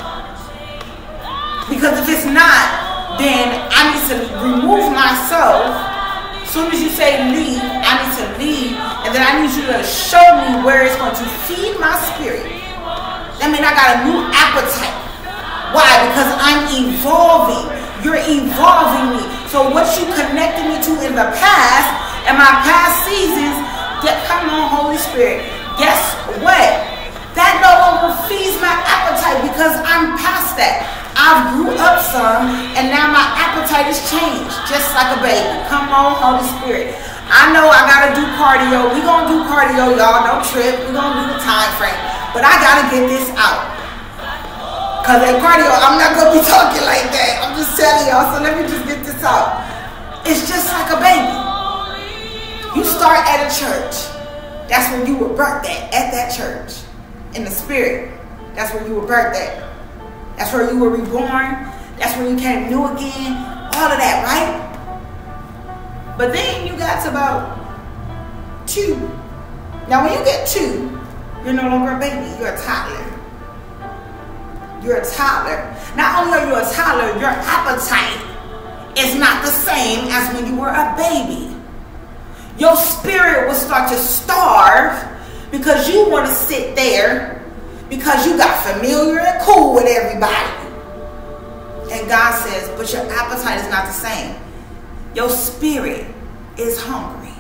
Because if it's not, then I need to remove myself. As soon as you say leave, I need to leave, and then I need you to show me where it's going to feed my spirit. That means I got a new appetite. Why? Because I'm evolving. You're evolving me. So what you connected me to in the past, and my past seasons, that come on, Holy Spirit. Guess what? That no longer feeds my appetite because I'm past that. I've grew up some, and now my appetite has changed, just like a baby. Come on, Holy Spirit. I know I gotta do cardio. We gonna do cardio, y'all. Don't trip. We gonna do the time frame. But I gotta get this out. Cause at cardio, I'm not gonna be talking like that. I'm just telling y'all. So let me just get this out. It's just like a baby. You start at a church. That's when you were birthed at, at that church. In the spirit. That's when you were birthed at. That's where you were reborn. That's where you came new again. All of that, right? But then you got to about two. Now when you get two, you're no longer a baby. You're a toddler. You're a toddler. Not only are you a toddler, your appetite is not the same as when you were a baby. Your spirit will start to starve because you want to sit there because you got familiar and cool with everybody. And God says, but your appetite is not the same. Your spirit is hungry.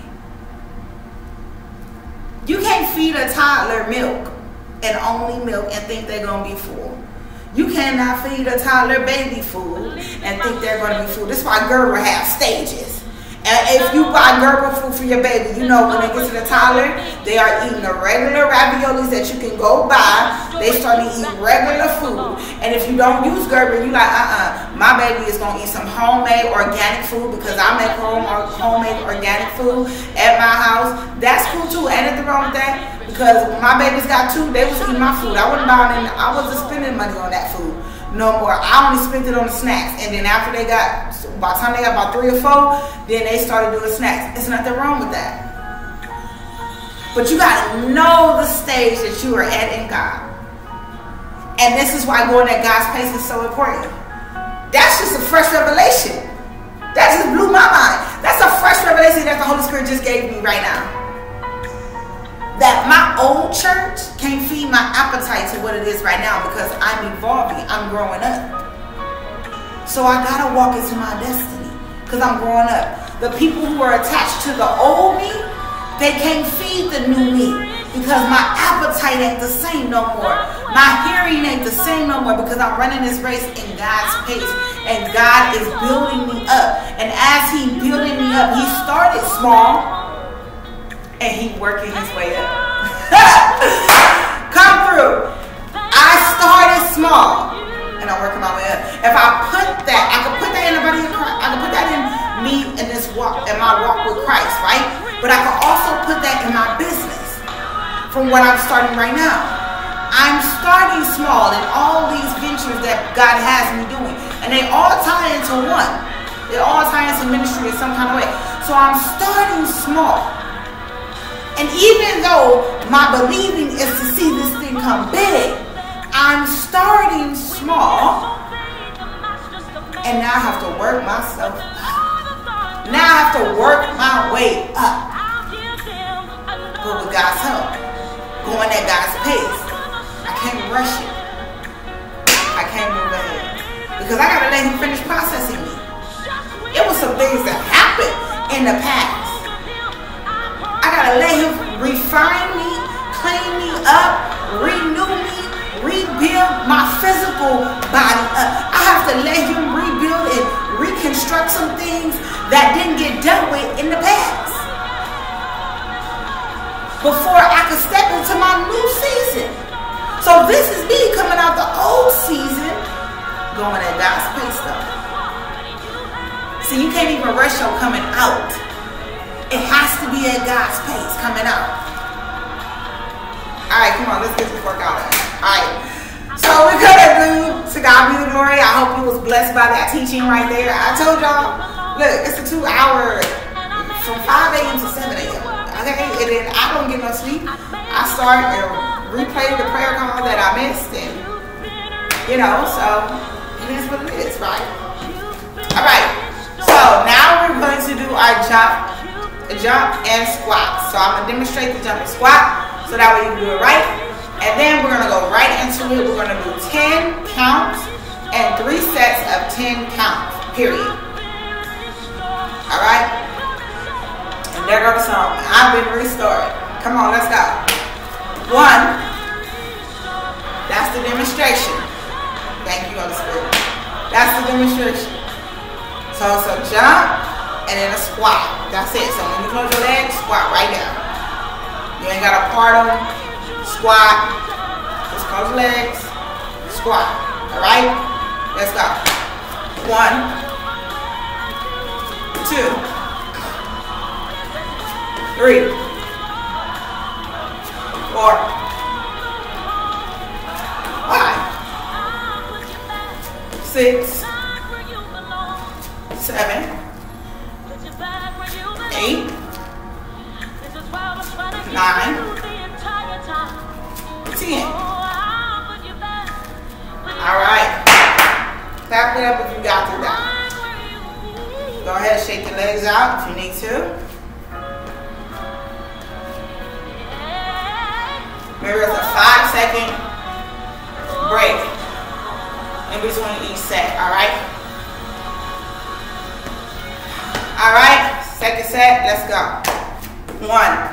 You can't feed a toddler milk and only milk and think they're going to be full. You cannot feed a toddler baby food and think they're going to be full. This is why Gerber have stages. And if you buy Gerber food for your baby, you know when they get to the toddler, they are eating the regular raviolis that you can go buy. They start to eat regular food. And if you don't use Gerber, you like, uh-uh, my baby is going to eat some homemade organic food because I make home homemade organic food at my house. That's cool too. Ain't nothing wrong with that. Because when my babies got two, they was eating my food. I wasn't buying it. I wasn't spending money on that food no more. I only spent it on the snacks. And then after they got, by the time they got about three or four, then they started doing snacks. There's nothing wrong with that. But you gotta know the stage that you are at in God. And this is why going at God's pace is so important. That's just a fresh revelation. That just blew my mind. That's a fresh revelation that the Holy Spirit just gave me right now. That my old church can't feed my appetite to what it is right now because I'm evolving, I'm growing up. So I gotta walk into my destiny because I'm growing up. The people who are attached to the old me, they can't feed the new me because my appetite ain't the same no more. My hearing ain't the same no more because I'm running this race in God's pace and God is building me up. And as He building me up, He started small. And He working His way up. Come through. I started small, and I'm working my way up. If I put that, I could put that in the body of Christ. I could put that in me in this walk, in my walk with Christ, right? But I could also put that in my business. From what I'm starting right now, I'm starting small in all these ventures that God has me doing, and they all tie into one. They all tie into ministry in some kind of way. So I'm starting small. And even though my believing is to see this thing come big, I'm starting small. And now I have to work myself up. Now I have to work my way up. But with God's help, going at God's pace, I can't rush it. I can't move ahead. Because I got to let Him finish processing me. It was some things that happened in the past. I gotta let Him refine me, clean me up, renew me, rebuild my physical body up. I have to let Him rebuild and reconstruct some things that didn't get dealt with in the past before I could step into my new season. So this is me coming out the old season going at God's pace though. See, you can't even rush your coming out. It has to be at God's pace coming out. All right, come on, let's get this workout in. All right, so we're gonna do To God Be the Glory. I hope you was blessed by that teaching right there. I told y'all, look, it's a two hour from five A M to seven A M Okay, and then I don't get no sleep. I start and replay the prayer call that I missed, and you know, so it is what it is, right? All right, so now we're going to do our jump, jump and squat. So I'm gonna demonstrate the jump and squat. So that way you can do it right. And then we're going to go right into it. We're going to do ten counts and three sets of ten counts, period. Alright? And there goes the song. I've been restored. Come on, let's go. One. That's the demonstration. Thank you, Holy Spirit. That's the demonstration. So it's a jump and then a squat. That's it. So when you close your legs, squat right down. You ain't got to part them, squat, just close your legs, squat, all right? Let's go. One, two, three, four, five, six, seven, eight, nine, ten. All right. Clap it up if you got through that. Go ahead and shake your legs out if you need to. Remember, it's a five second break in between each set. All right. All right. Second set. Let's go. One,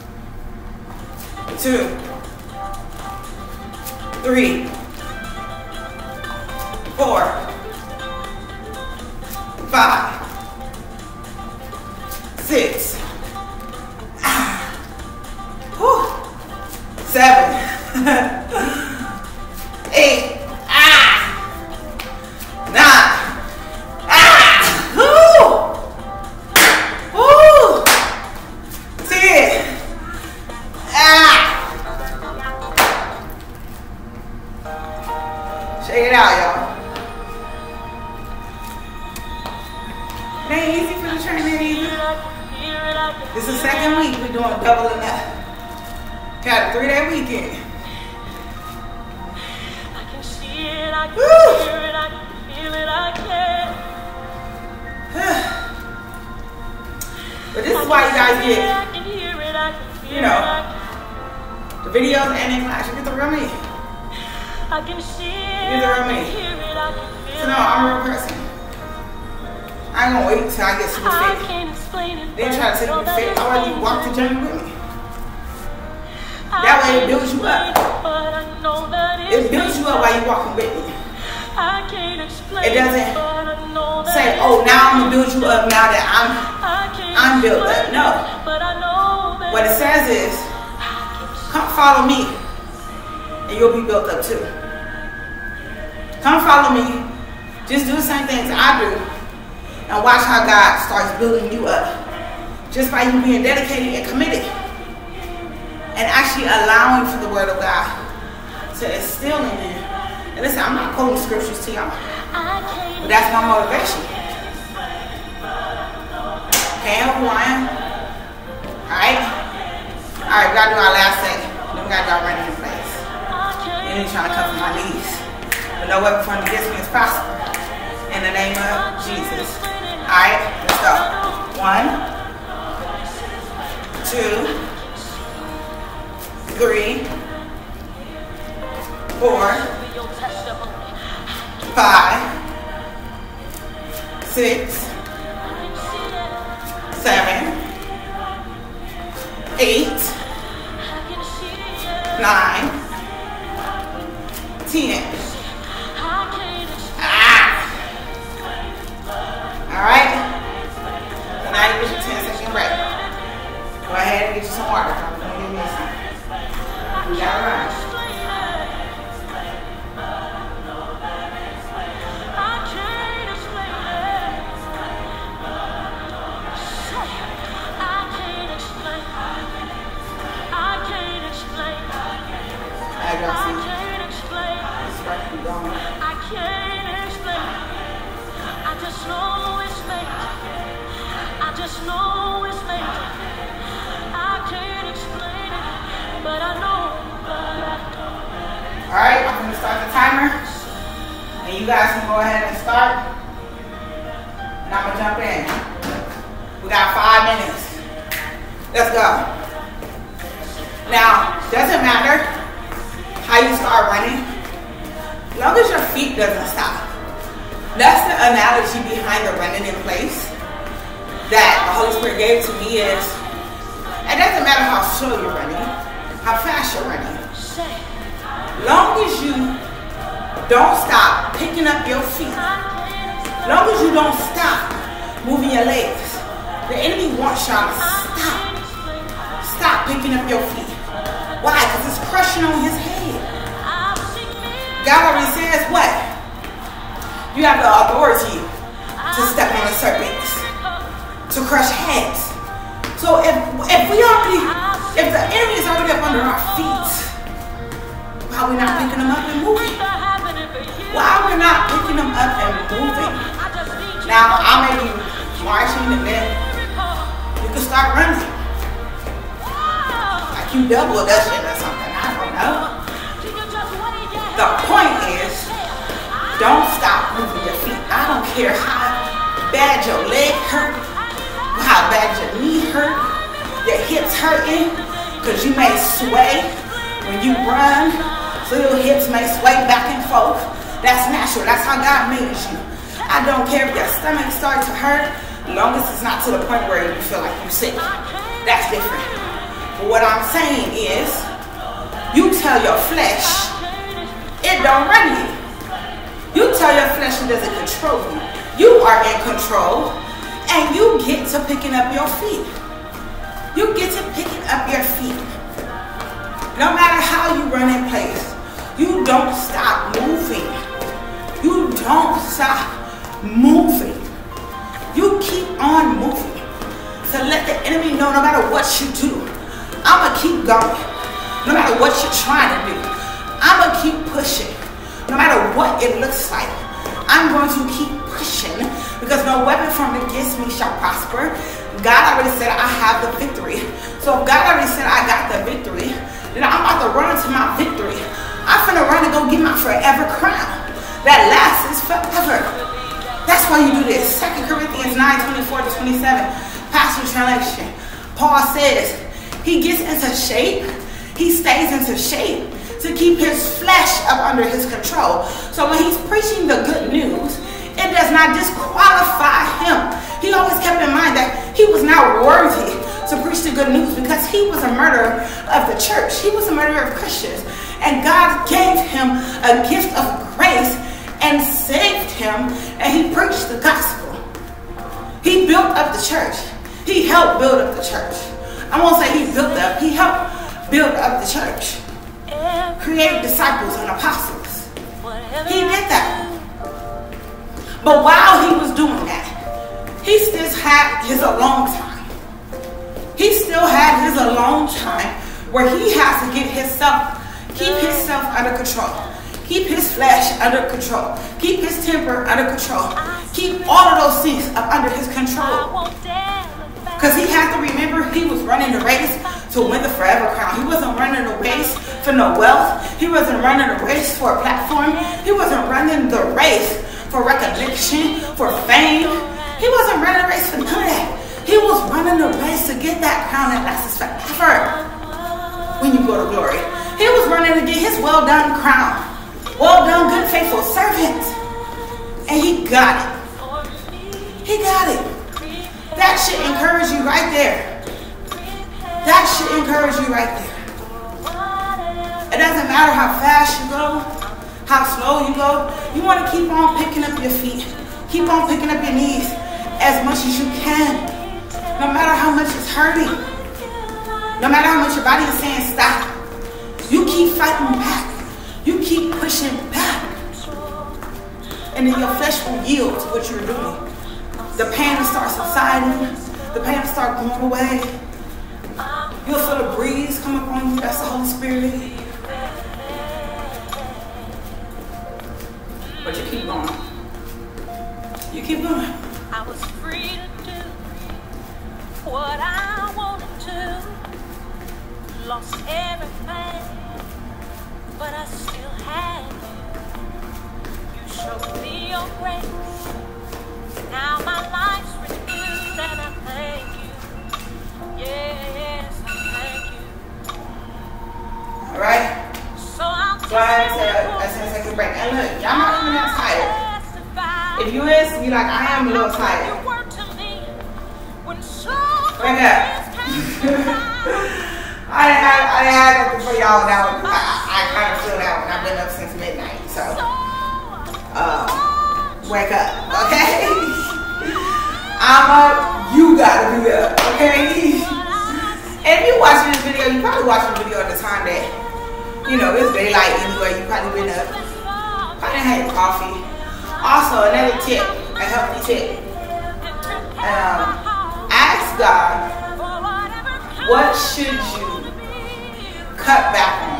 two, three, four, five, six, whew, seven, eight, ah, nine, ah, whoo, whoo, ten, ah. Shake it out, y'all. It ain't easy for the training either. This is the second week we're doing double and that. Got a three day weekend. Woo! But this is why you guys get, you know, the videos and in class. You get the real me. I can see it. You know what I mean? So no, I'm a real person. I ain't gonna wait till I get super fit. Then try to take me fit. I want you to walk the journey with me. That way it builds you up. It builds you up while you're walking with me. It doesn't say, oh, now I'm gonna build you up now that I'm I'm built up. No. What it says is, come follow me. And you'll be built up too. Come follow me. Just do the same things I do. And watch how God starts building you up. Just by you being dedicated and committed. And actually allowing for the word of God to instill in you. And listen, I'm not quoting scriptures to y'all. But that's my motivation. Can't help who I am. Alright? Alright, we gotta do our last second. Then we gotta go right in place. And then trying to cover my knees. But no weapon formed against me is possible. In the name of Jesus. Alright, let's go. One, two, three, four, five, six, seven, eight, nine, ten. Ah. All right. So now you get your ten second break. Go ahead and get you some water. I'm gonna give me some. We got it right. jump in. We got five minutes. Let's go. Now, doesn't matter how you start running, as long as your feet doesn't stop. That's the analogy behind the running in place that the Holy Spirit gave to me is, it doesn't matter how slow you're running, how fast you're running. Long as you don't stop picking up your feet, long as you don't stop moving your legs, the enemy wants y'all to stop. Stop picking up your feet. Why? Because it's crushing on his head. God already says what? You have the authority to step on the serpents, to crush heads. So if, if we already, if the enemy is already up under our feet, why are we not picking them up and moving? Why are we not picking them up and moving? Now, I may be marching and then you can start running. Like you double dutching or something, I don't know. The point is, don't stop moving your feet. I don't care how bad your leg hurt, how bad your knee hurt, your hips hurting, because you may sway when you run, so your hips may sway back and forth. That's natural. That's how God made you. I don't care if your stomach starts to hurt, as long as it's not to the point where you feel like you're sick. That's different. But what I'm saying is, you tell your flesh, it don't run you. You tell your flesh it doesn't control you. You are in control, and you get to picking up your feet. You get to picking up your feet. No matter how you run in place, you don't stop moving. You don't stop moving. You keep on moving. To let the enemy know no matter what you do, I'm going to keep going. No matter what you're trying to do, I'm going to keep pushing. No matter what it looks like, I'm going to keep pushing because no weapon formed against me shall prosper. God already said I have the victory. So if God already said I got the victory, then I'm about to run into my victory. I'm finna run and go get my forever crown. That lasts forever. That's why you do this. Second Corinthians nine, twenty-four to twenty-seven, Pastor Translation. Paul says, he gets into shape, he stays into shape to keep his flesh up under his control. So when he's preaching the good news, it does not disqualify him. He always kept in mind that he was not worthy to preach the good news because he was a murderer of the church. He was a murderer of Christians. And God gave him a gift of grace and saved him, and he preached the gospel. He built up the church. He helped build up the church. I won't say he built up, he helped build up the church. Create disciples and apostles. He did that. But while he was doing that, he still had his alone time. He still had his alone time where he has to get himself, keep himself under control. Keep his flesh under control. Keep his temper under control. Keep all of those things up under his control. Because he had to remember he was running the race to win the forever crown. He wasn't running the race for no wealth. He wasn't running the race for a platform. He wasn't running the race for recognition, for fame. He wasn't running the race for none of that. He was running the race to get that crown that lasts forever when you go to glory. He was running to get his well done crown. Well done, good, faithful servant. And he got it. He got it. That should encourage you right there. That should encourage you right there. It doesn't matter how fast you go, how slow you go. You want to keep on picking up your feet. Keep on picking up your knees as much as you can. No matter how much it's hurting. No matter how much your body is saying stop. You keep fighting back. You keep pushing back. And then your flesh will yield to what you're doing. The pain will start subsiding. The pain will start going away. You'll feel a breeze come upon you. That's the Holy Spirit. But you keep going. You keep going. I was free to do what I wanted to. Lost everything, but I still had you. You showed me your grace. Now my life's And look, y'all not even that tired. If you is, be like, I am a little tired. Wake up. I didn't have, I didn't have nothing for y'all now. I, I kind of feel that one. I've been up since midnight, so uh, wake up, okay? I'm up. You gotta be up, okay? And if you're watching this video, you probably watching the video at the time that, you know, it's daylight anyway. You probably been up. Probably had coffee. Also, another tip, a healthy tip. Um, ask God, what should you cut back on?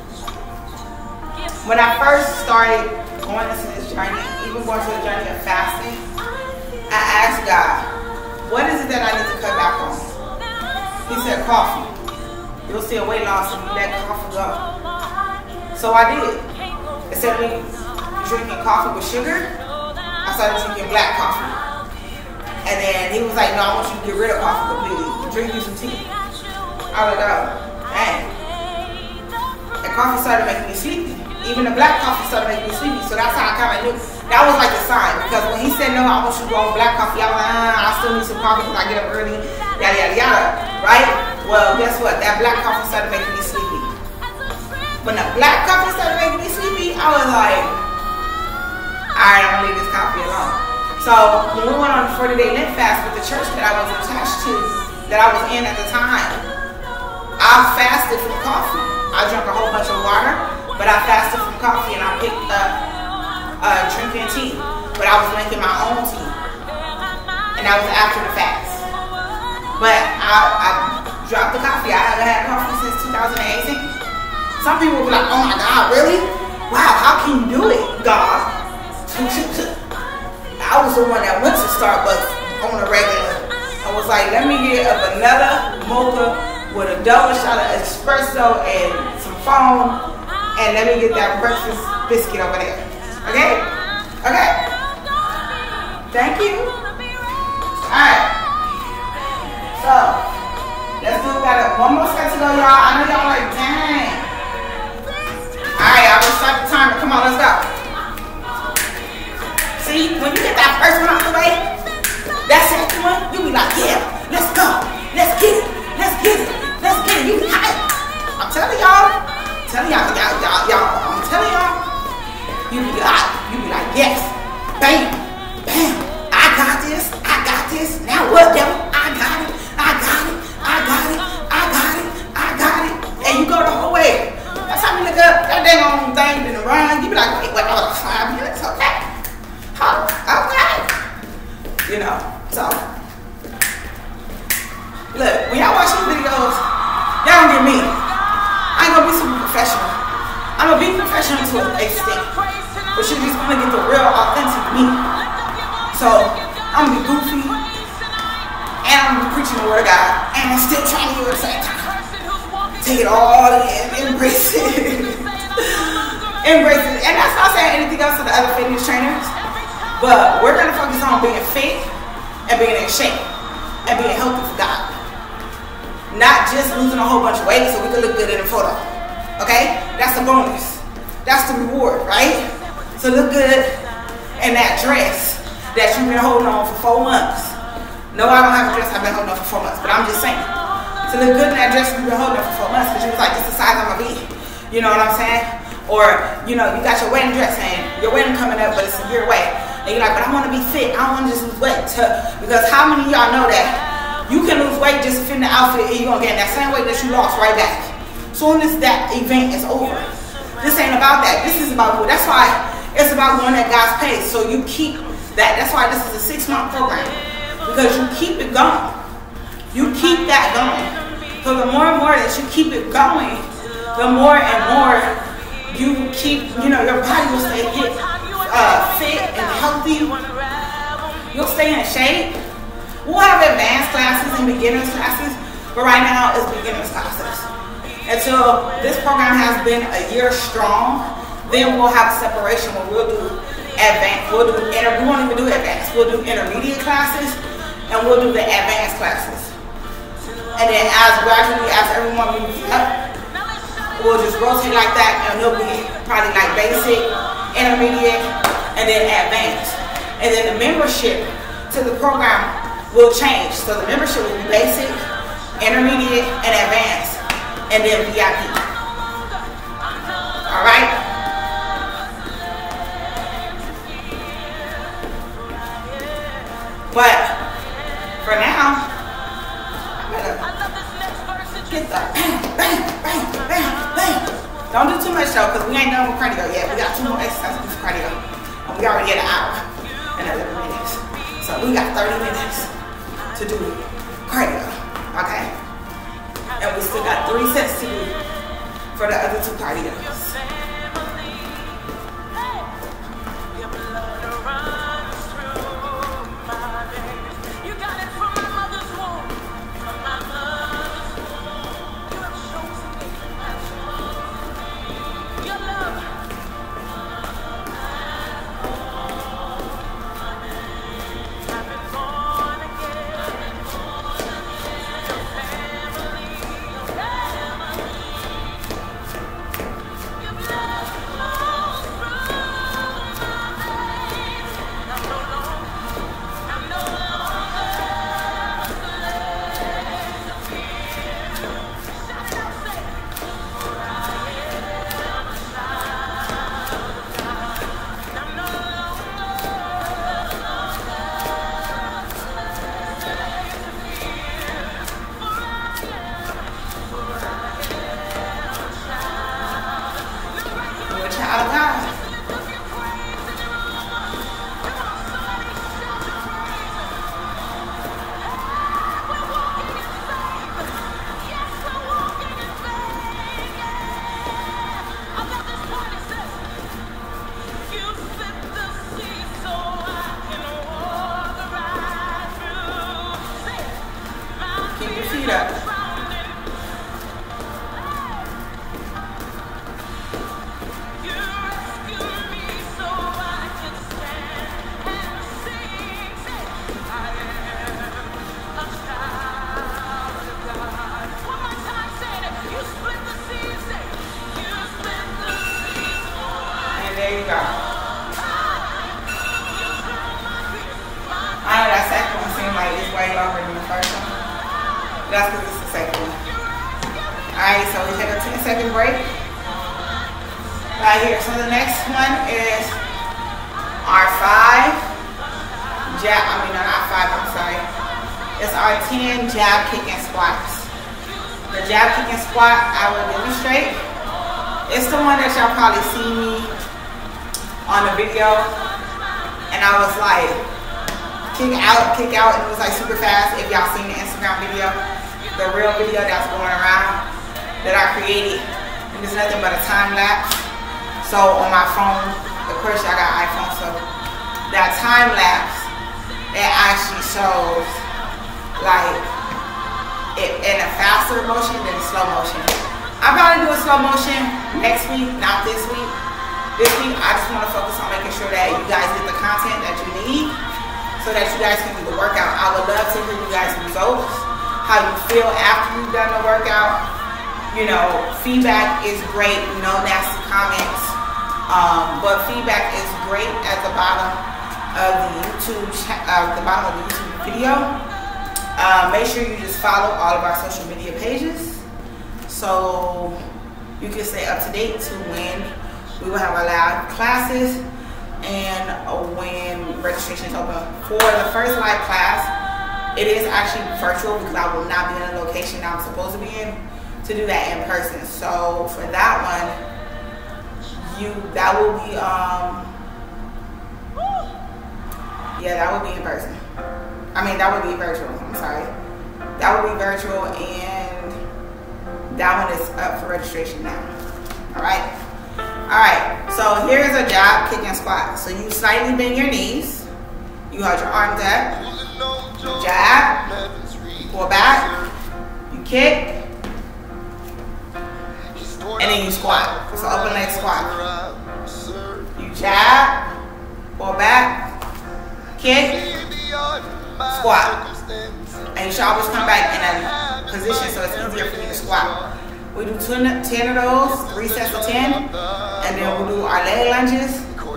When I first started going into this journey, even going to the journey of fasting, I asked God, what is it that I need to cut back on? He said coffee. You'll see a weight loss if you let coffee go. So I did. Instead of me drinking coffee with sugar, I started drinking black coffee. And then he was like, no, I want you to get rid of coffee completely. Drink you some tea. I was like, oh, dang. And coffee started making me sleepy. Even the black coffee started making me sleepy. So that's how I kind of knew. That was like the sign. Because when he said, no, I want you to go on black coffee, I was like, ah, I still need some coffee because I get up early. Yada, yada, yada. Right? Well, guess what? That black coffee started making me sleepy. When the black coffee started making me sleepy, I was like, alright, I'm gonna leave this coffee alone. So when we went on the forty day Lent fast with the church that I was attached to, that I was in at the time, I fasted from coffee. I drank a whole bunch of water, but I fasted from coffee and I picked up uh, drinking tea. But I was making my own tea. And that was after the fast. But I, I dropped the coffee. I haven't had coffee since two thousand eighteen. Some people will be like, oh my God, really? Wow, how can you do it, God? I was the one that went to Starbucks on a regular. I was like, let me get a vanilla mocha with a double shot of espresso and some foam, and let me get that breakfast biscuit over there. Okay? Okay? Thank you. Alright. So, let's do that. One more set to go, y'all. I know y'all like, dang. Alright, I will start the timer. Come on, let's go. See, when you get that first one out the way, that second one, you be like, yeah, let's go. Let's get it. Let's get it. Let's get it. You be hype. I'm telling y'all. I'm telling y'all, y'all, y'all, y'all. I'm telling y'all. You be like, you be like, yes. Bam. Bam. I got this. I got this. Now what, devil? I got it. I got it. I got it. I got it. I got it. And you go the whole way. That's how you look up that dang on thing in the run. You be like, wait, wait, oh, five minutes, okay. Oh, okay. You know, so look, when y'all watch these videos, y'all don't get me. I ain't gonna be super professional. I'm gonna be professional to an extent, but you're just gonna get the real, authentic me. So I'm gonna be goofy, and I'm gonna be preaching the word of God, and I'm still trying to do it at the same time. Take it all in, embrace it. Embrace it. And that's not saying anything else to the other fitness trainers. But we're gonna focus on being fit and being in shape and being healthy for God. Not just losing a whole bunch of weight so we can look good in a photo. Okay? That's the bonus. That's the reward, right? So look good in that dress that you've been holding on for four months. No, I don't have a dress I've been holding on for four months, but I'm just saying. To look good in that dress you've been holding on for four months because you was like, this is the size I'm gonna be. You know what I'm saying? Or, you know, you got your wedding dress and your wedding coming up, but it's a year away. And you're like, but I want to be fit. I don't want to just lose weight. Because how many of y'all know that you can lose weight just to fit in the outfit and you're going to get that same weight that you lost right back. Soon as that event is over. This ain't about that. This is about, that's why it's about going at God's pace. So you keep that. That's why this is a six month program. Because you keep it going. You keep that going. So the more and more that you keep it going, the more and more you keep, you know, your body will stay hit. Uh, fit and healthy. You'll stay in shape. We'll have advanced classes and beginners classes, but right now it's beginners classes. Until this program has been a year strong, then we'll have a separation where we'll do advanced, we'll do inter, we won't even do advanced, we'll do intermediate classes and we'll do the advanced classes. And then as gradually as everyone moves up, we'll just rotate like that and it'll be probably like basic, intermediate, and then advanced. And then the membership to the program will change. So the membership will be basic, intermediate, and advanced, and then V I P. All right? But for now, I'm gonna get the bang, bang, bang, bang, bang. Don't do too much though, because we ain't done with cardio yet. We got two more exercises for cardio. And we already at an hour and eleven minutes. So we got thirty minutes to do cardio, okay? And we still got three sets to do for the other two cardios. That's because it's the second one. Alright, so we take a ten second break. Right here. So the next one is our five jab, I mean no, not five, I'm sorry. It's our ten jab, kick, and squats. The jab, kick, and squat I will demonstrate. It's the one that y'all probably see me on the video. And I was like, kick out, kick out, and it was like super fast. If y'all seen the Instagram video, the real video that's going around that I created, and it's nothing but a time lapse. So on my phone, of course y'all got iPhone, so that time lapse, it actually shows like it in a faster motion than slow motion. I'm probably doing slow motion next week, not this week. This week I just want to focus on making sure that you guys get the content that you need, so that you guys can do the workout. I would love to hear you guys' results, how you feel after you've done the workout. You know, feedback is great, no nasty comments, um, but feedback is great at the bottom of the YouTube, uh, the bottom of the YouTube video. Uh, make sure you just follow all of our social media pages, so you can stay up to date to when we will have our live classes and when registration is open. For the first live class, it is actually virtual because I will not be in the location I'm supposed to be in to do that in person. So for that one, you that will be um yeah, that will be in person. I mean, that would be virtual. I'm sorry. That would be virtual, and that one is up for registration now. All right. All right. So here's a jab, kick, and squat. So you slightly bend your knees. You hold your arms up. You jab. Pull back. You kick. And then you squat. So open leg squat. You jab. Pull back. Kick. Squat. And you should always come back in a position so it's easier for you to squat. We do ten of those, three sets of ten, and then we'll do our leg lunges,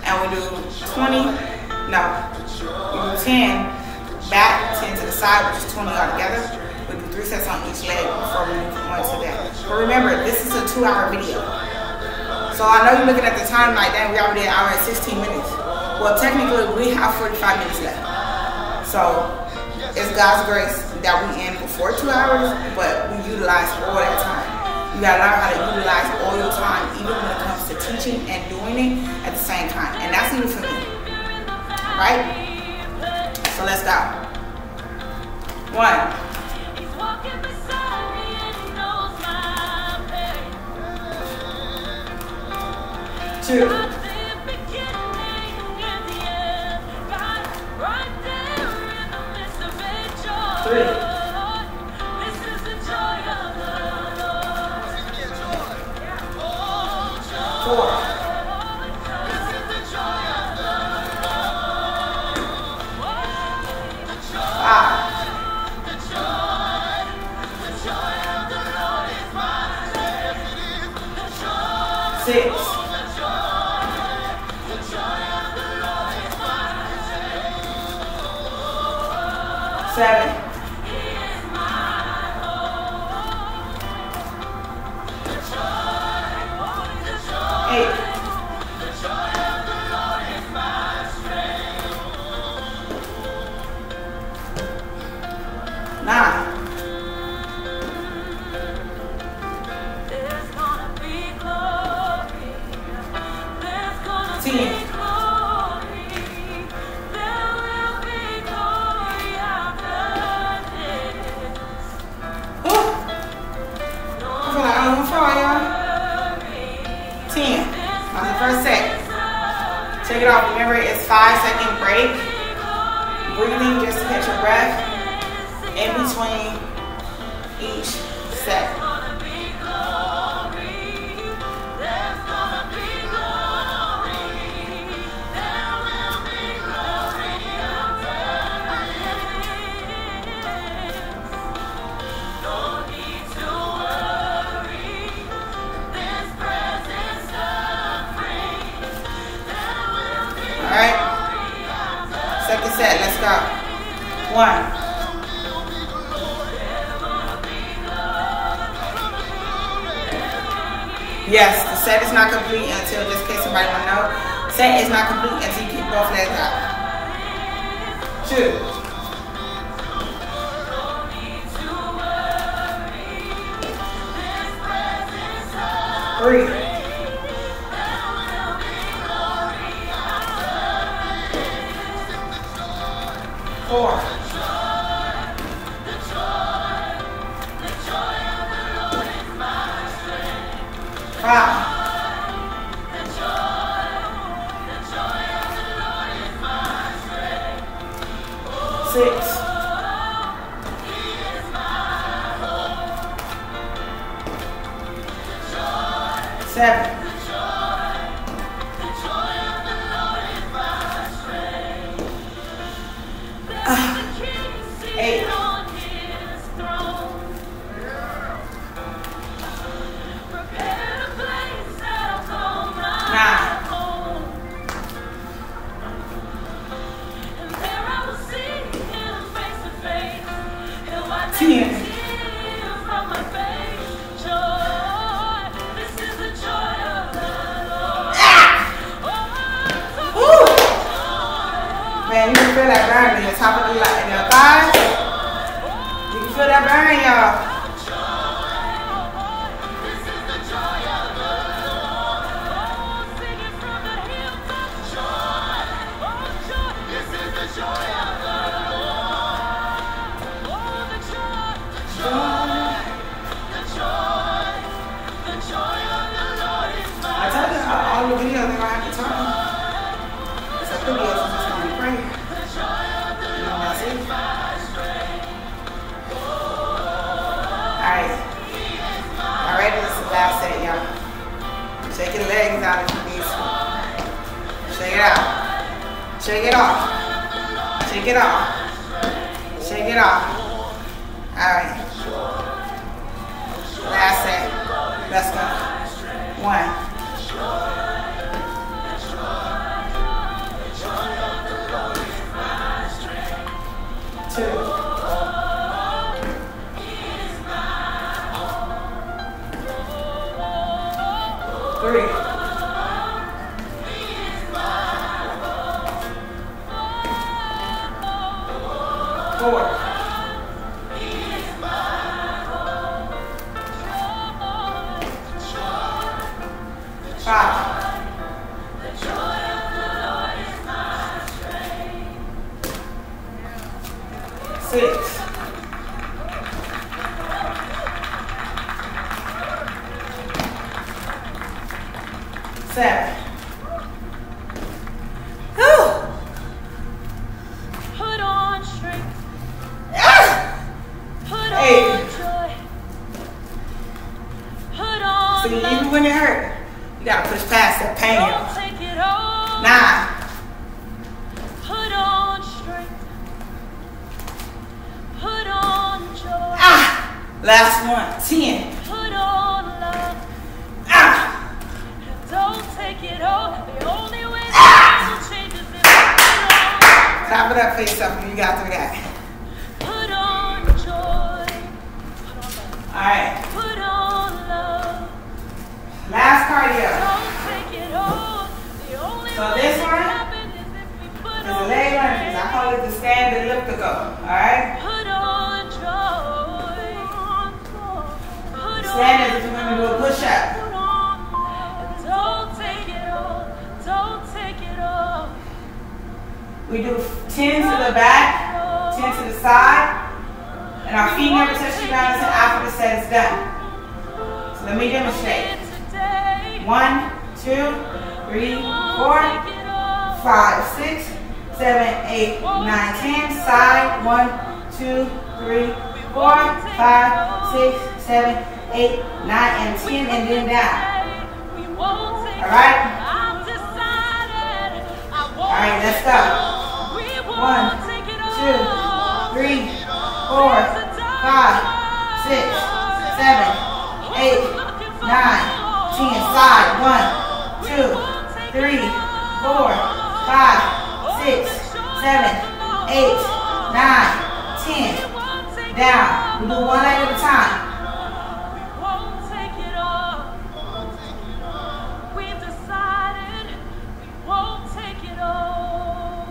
And we do twenty, no, we do ten back, ten to the side, which is twenty altogether. We do three sets on each leg before we move on to that. But remember, this is a two hour video. So I know you're looking at the time like, damn, we already an hour and sixteen minutes. Well, technically, we have forty-five minutes left. So it's God's grace that we end before two hours, but we utilize all that time. You gotta learn how to utilize all your time, even when it comes to teaching and doing it at the same time. And that's even for me, right? So let's go. One. Two. Three. Four. Five. Six. Seven. Eight. Nine. Ten. First set. Take it off. Remember, it's five second break. Breathing just to catch your breath in between each set. Alright, second set, let's go. One. Yes, the set is not complete until, just in case somebody want to know, set is not complete until you keep both legs out. Two. Three. Four. Five. Six. Seven. Eight. Nine. Ten. Man, you can feel that burn in the top of the line, in your thighs. You can feel that burn, y'all. I told you, all the videos they're gonna have to turn. So videos is just gonna be prayer. You know what I see? Alright. Alright, this is the last set, y'all. Shake your legs out if you need to. Shake it out. Shake it off. Shake it off. Shake it off. Alright. Last set. Let's go. One. four, five, six, seven. Whew. Put on strength. Ah! Put Eight. on joy. Put on See, love. even when it hurt, you gotta push past that pain. Don't take it all. Nine, Put on strength. Put on joy. ah, last one, ten, Put on love. ah, And don't take it all. The only way that will change is if you put clap it up for yourself when you got through that. on. Put on joy. Put on love. All right, Put on love. last cardio. Don't take it all. The only So way this that one happen is if we put It's a on leg lunges. I call it the stand elliptical. All right, Put on joy. Put stand on as if you're gonna do a push up. Put on. And don't take it all. Don't take it all. We do ten to the back, ten to the side, and our feet never touch the ground until after the set is done. So let me demonstrate. Today. One, two, three, four, Take it all. five, six, seven, eight, nine, ten. Side. One, two, three, four, five, six, seven, eight, nine, and ten, and then down. We won't take All right. I've decided I won't All right, let's go. We won't One, take it two, all. three, four, five, six, seven, eight, nine, ten. Side. One, two, three, four, five, six, seven, eight, nine, ten. Down. We do one leg at a time. We won't take it all. We've decided we won't take it all.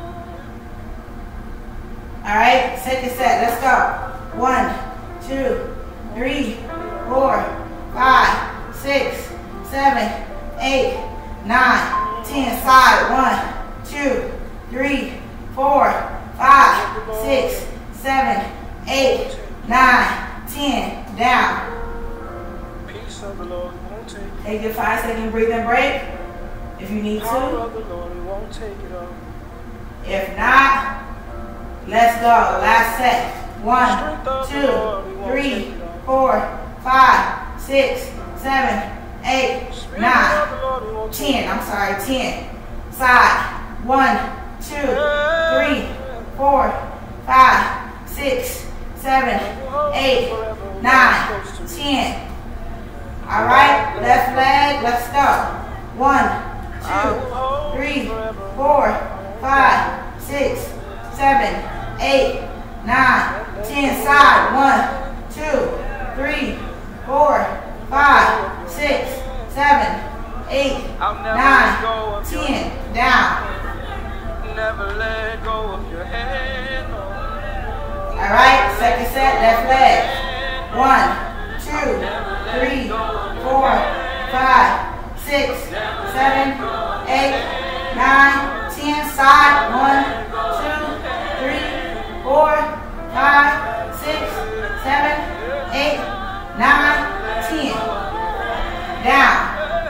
All right, second set. Let's go. One, two, three, four, five, six, seven, eight, nine, ten. Side. One, two, three, four, five, six, seven, eight, nine, ten. Down. Peace of the Lord won't take it. Take your five second breathing break if you need Power to. of the Lord, He won't take it all. If not, let's go. Last set. One, two, three, four, five, six, seven, eight, Spirit nine, of the Lord, He won't take ten. I'm sorry, ten. Side. One, two, three, four, five, six, seven, eight, nine, ten. All right, left leg, let's go. One, two, three, four, five, six, seven, eight, nine, ten. Side. One, two, three, four, five, six, seven, eight, nine, ten. Down. Never let go of your hand. All right, second set, left leg. One, two, three, four, five, six, seven, eight, nine, ten. Side. One, two, three, four, five, six, seven, eight, nine, ten. Down.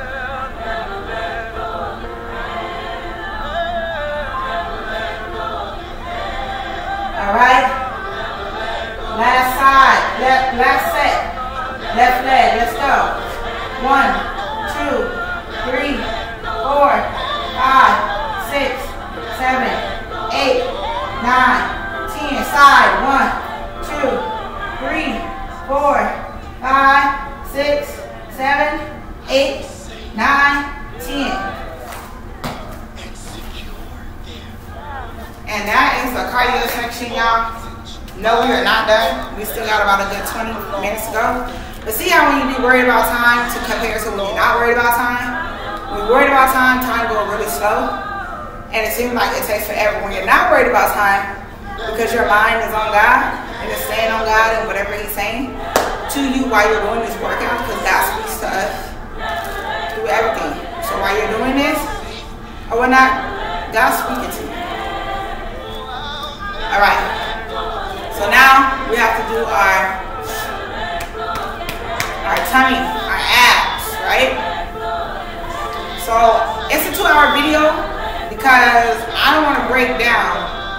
All right. Last side, left, last set, left leg, let's go. One, two, three, four, five, six, seven, eight, nine, ten. Side. One, two, three, four, five, six, seven, eight, nine, ten. And that is the cardio section, y'all. No, we are not done. We still got about a good twenty minutes to go. But see how when you be worried about time to compare to when you're not worried about time? When you're worried about time, time goes really slow. And it seems like it takes forever. When you're not worried about time, because your mind is on God and it's staying on God and whatever He's saying to you while you're doing this workout, because God speaks to us through everything. So while you're doing this or whatnot, God's speaking to you. All right. So now we have to do our our tummy, our abs, right? So it's a two-hour video because I don't want to break down.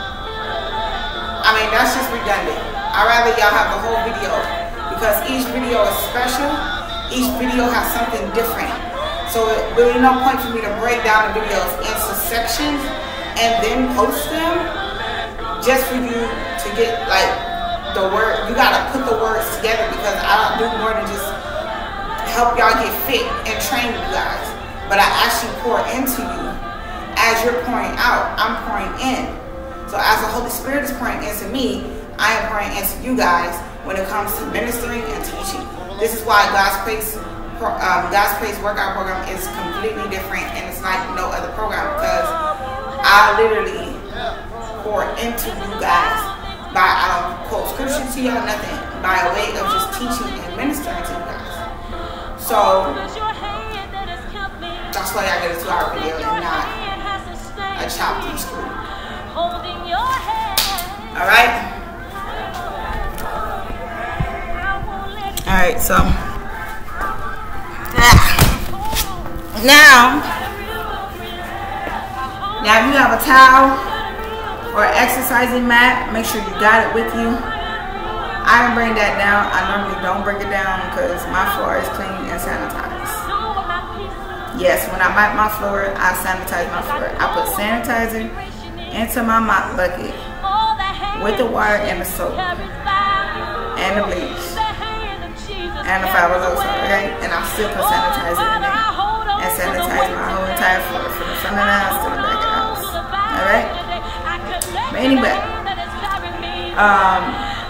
I mean, that's just redundant. I'd rather y'all have the whole video because each video is special. Each video has something different. So it really no point for me to break down the videos into sections and then post them just for you to get like the word. You gotta put the words together because I don't do more than just help y'all get fit and train you guys, but I actually pour into you. As you're pouring out, I'm pouring in. So as the Holy Spirit is pouring into me, I am pouring into you guys when it comes to ministering and teaching. This is why God's Pace, um, God's Pace workout program is completely different and it's like no other program, because I literally pour into you guys by, I don't quote scripture to y'all, nothing, by way of just teaching and ministering to you guys. So that's why I get a two-hour video and not a chopped and screwed. All right. All right. So now, now if you have a towel or exercising mat, make sure you got it with you. I didn't bring that down. I normally don't bring it down because my floor is clean and sanitized. Yes, when I mop my floor, I sanitize my floor. I put sanitizer into my mop bucket with the water and the soap and the bleach and the Fabuloso, okay? And I still put sanitizer in there and sanitize my whole entire floor from the front of the house to the back of the house. All right? But anyway, um,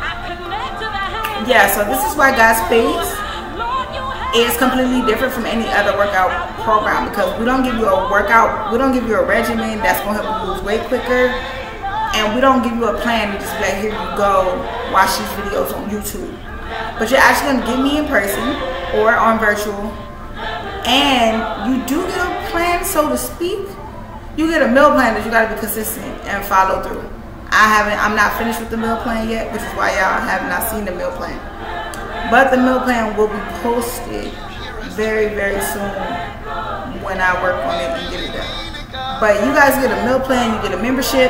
yeah. So this is why God's Pace is completely different from any other workout program, because we don't give you a workout, we don't give you a regimen that's going to help you lose weight quicker, and we don't give you a plan to just be like, here you go, watch these videos on YouTube. But you're actually going to get me in person or on virtual, and you do get a plan, so to speak. You get a meal plan that you got to be consistent and follow through. I haven't, I'm not finished with the meal plan yet, which is why y'all have not seen the meal plan. But the meal plan will be posted very, very soon when I work on it and get it done. But you guys get a meal plan, you get a membership.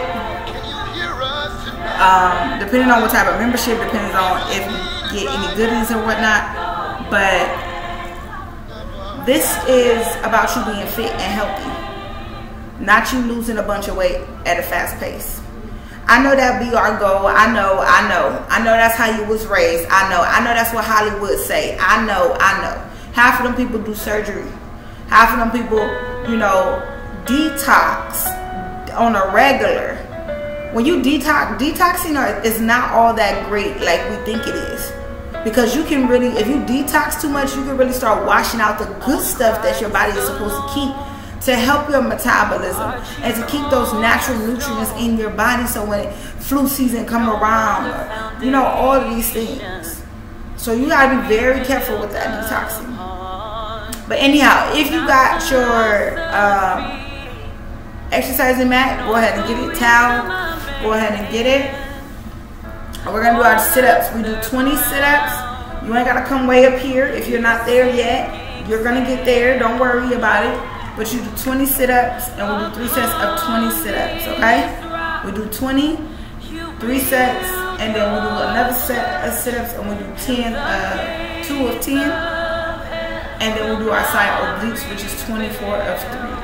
Um, depending on what type of membership, depends on if you get any goodies or whatnot. But this is about you being fit and healthy, not you losing a bunch of weight at a fast pace. I know that be our goal. I know, I know. I know that's how you was raised. I know. I know that's what Hollywood say. I know, I know. Half of them people do surgery. Half of them people, you know, detox on a regular. When you detox, detoxing is not all that great like we think it is. Because you can really, if you detox too much, you can really start washing out the good stuff that your body is supposed to keep, to help your metabolism and to keep those natural nutrients in your body, so when flu season come around, or, you know, all of these things. So you gotta be very careful with that detoxing. But anyhow, if you got your um, exercising mat, go ahead and get it. Towel, go ahead and get it. And we're gonna do our sit-ups. We do twenty sit-ups. You ain't gotta come way up here if you're not there yet. You're gonna get there, don't worry about it. But you do twenty sit-ups, and we'll do three sets of twenty sit-ups, okay? We do twenty, three sets, and then we'll do another set of sit-ups, and we'll do ten, uh, two of ten, and then we'll do our side obliques, which is twenty-four of three.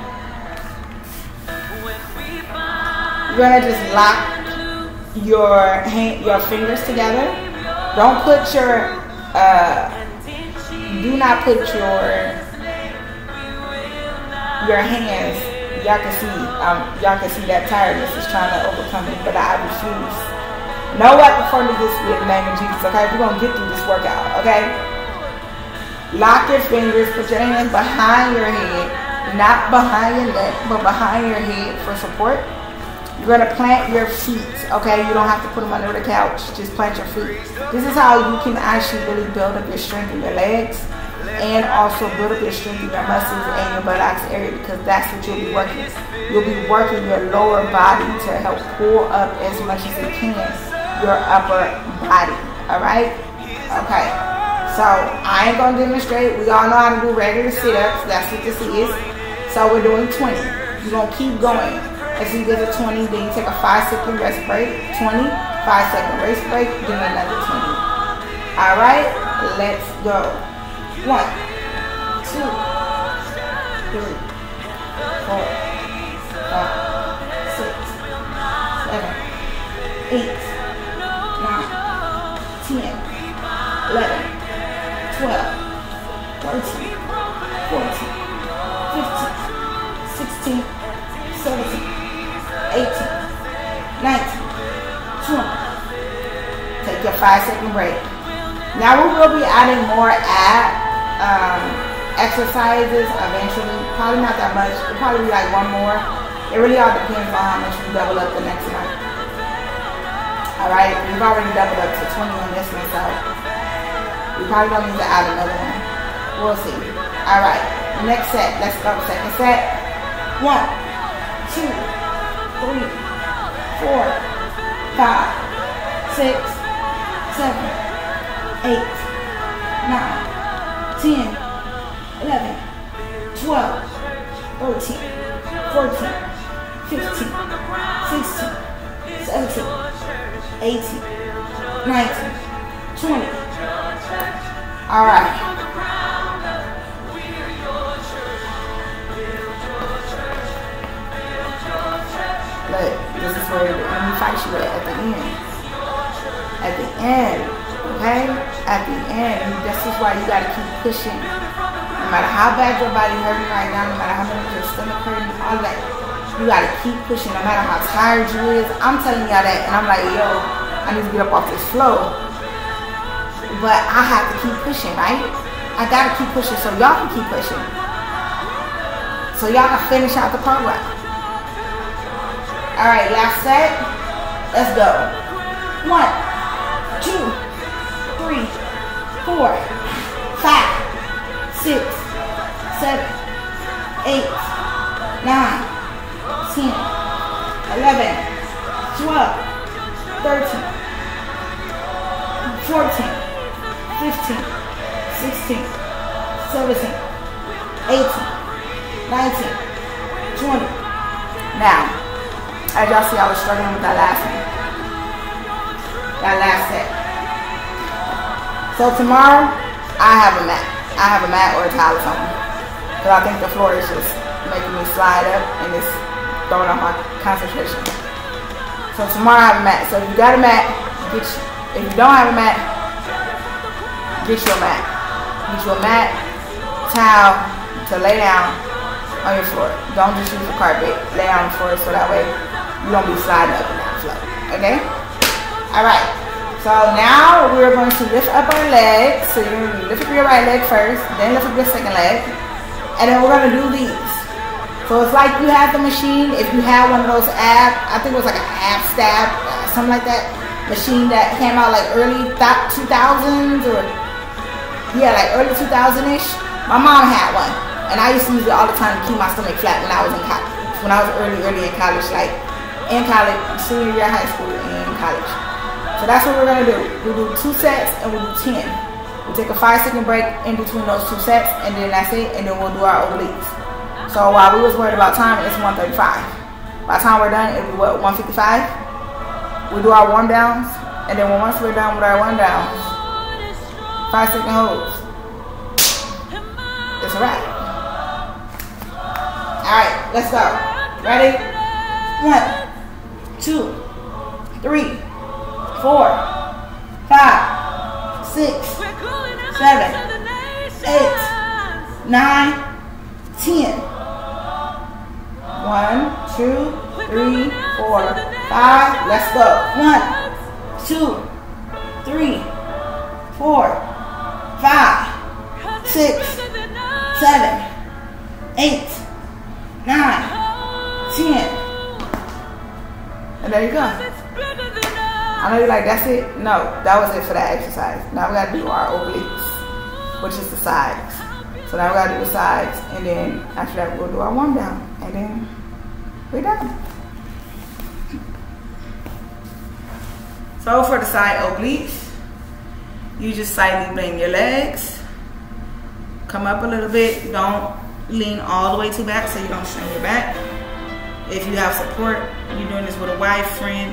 You're gonna just lock your hand, your fingers together. Don't put your, uh, do not put your your hands, y'all can see, um, y'all can see that tiredness is trying to overcome it, but I refuse. No weapon formed against me in the name of Jesus, okay? We're gonna get through this workout, okay? Lock your fingers, put your hands behind your head, not behind your neck, but behind your head for support. You're gonna plant your feet, okay? You don't have to put them under the couch, just plant your feet. This is how you can actually really build up your strength in your legs and also build up your strength in your muscles and your buttocks area, because that's what you'll be working. You'll be working your lower body to help pull up as much as it can your upper body, all right? Okay, so I ain't gonna demonstrate. We all know how to do regular sit-ups. That's what this is. So we're doing twenty. You're gonna keep going. As you get to twenty, then you take a five second rest break. twenty, five second rest break, then another twenty. All right, let's go. One, two, three, four, five, six, seven, eight, nine, ten, eleven, twelve, thirteen, fourteen, fifteen, sixteen, seventeen, eighteen, nineteen, twenty. Take your five second break. Now we will be adding more ab um, exercises eventually. Probably not that much. It'll probably be like one more. It really all depends on how much we double up the next night. Alright, we've already doubled up to twenty on this one, so we probably don't need to add another one. We'll see. Alright, next set. Let's go. Second set. One, two, three, four, five, six, seven, eight, nine, ten, eleven, twelve, thirteen, fourteen, fifteen, sixteen, seventeen, eighteen, nineteen, twenty. All right. Look, this is where the enemy fights you at, at the end. At the end, okay? At the end, this is why you gotta keep pushing. No matter how bad your body hurting right now, no matter how much your stomach hurting, all that, you gotta keep pushing. No matter how tired you is, I'm telling y'all that, and I'm like, yo, I need to get up off this floor. But I have to keep pushing, right? I gotta keep pushing so y'all can keep pushing. So y'all can finish out the program. All right, last set. Let's go. One, two, three, four, five, six, seven, eight, nine, ten, eleven, twelve, thirteen, fourteen, fifteen, sixteen, seventeen, eighteen, nineteen, twenty. Now, as y'all see, I was struggling with that last one. That last set. So tomorrow, I have a mat. I have a mat or a towel or something. Because I think the floor is just making me slide up and it's throwing off my concentration. So tomorrow I have a mat. So if you got a mat, get you. If you don't have a mat, get you a mat. Get you a mat, towel to lay down on your floor. Don't just use the carpet. Lay on the floor so that way you don't be sliding up and down the floor. Okay? Alright. So now we're going to lift up our legs. So you're going to lift up your right leg first, then lift up your second leg. And then we're going to do these. So it's like you have the machine. If you have one of those ab, I think it was like an ab stab, something like that, machine that came out like early two thousands or yeah, like early two thousand ish. My mom had one, and I used to use it all the time to keep my stomach flat when I was in college. When I was early, early in college, like in college, senior year of high school, and in college. So that's what we're gonna do. We do two sets and we do ten. We take a five second break in between those two sets, and then that's it. And then we'll do our obliques. So while we was worried about time, it's one thirty-five. By the time we're done, it'll be what, one fifty-five? We do our warm downs, and then once we're done with our warm downs, five second holds. It's a wrap. Alright, let's go. Ready? One, two, three, four, five, six, seven, eight, nine, ten. One, two, three, four, five. Let's go. One, two, three, four, five, six, seven, eight, nine, ten. And there you go. I know you're like, that's it? No, that was it for that exercise. Now we gotta do our obliques, which is the sides. So now we gotta do the sides, and then after that we'll do our warm down, and then we're done. So for the side obliques, you just slightly bend your legs, come up a little bit, don't lean all the way to back so you don't strain your back. If you have support, you're doing this with a wife, friend,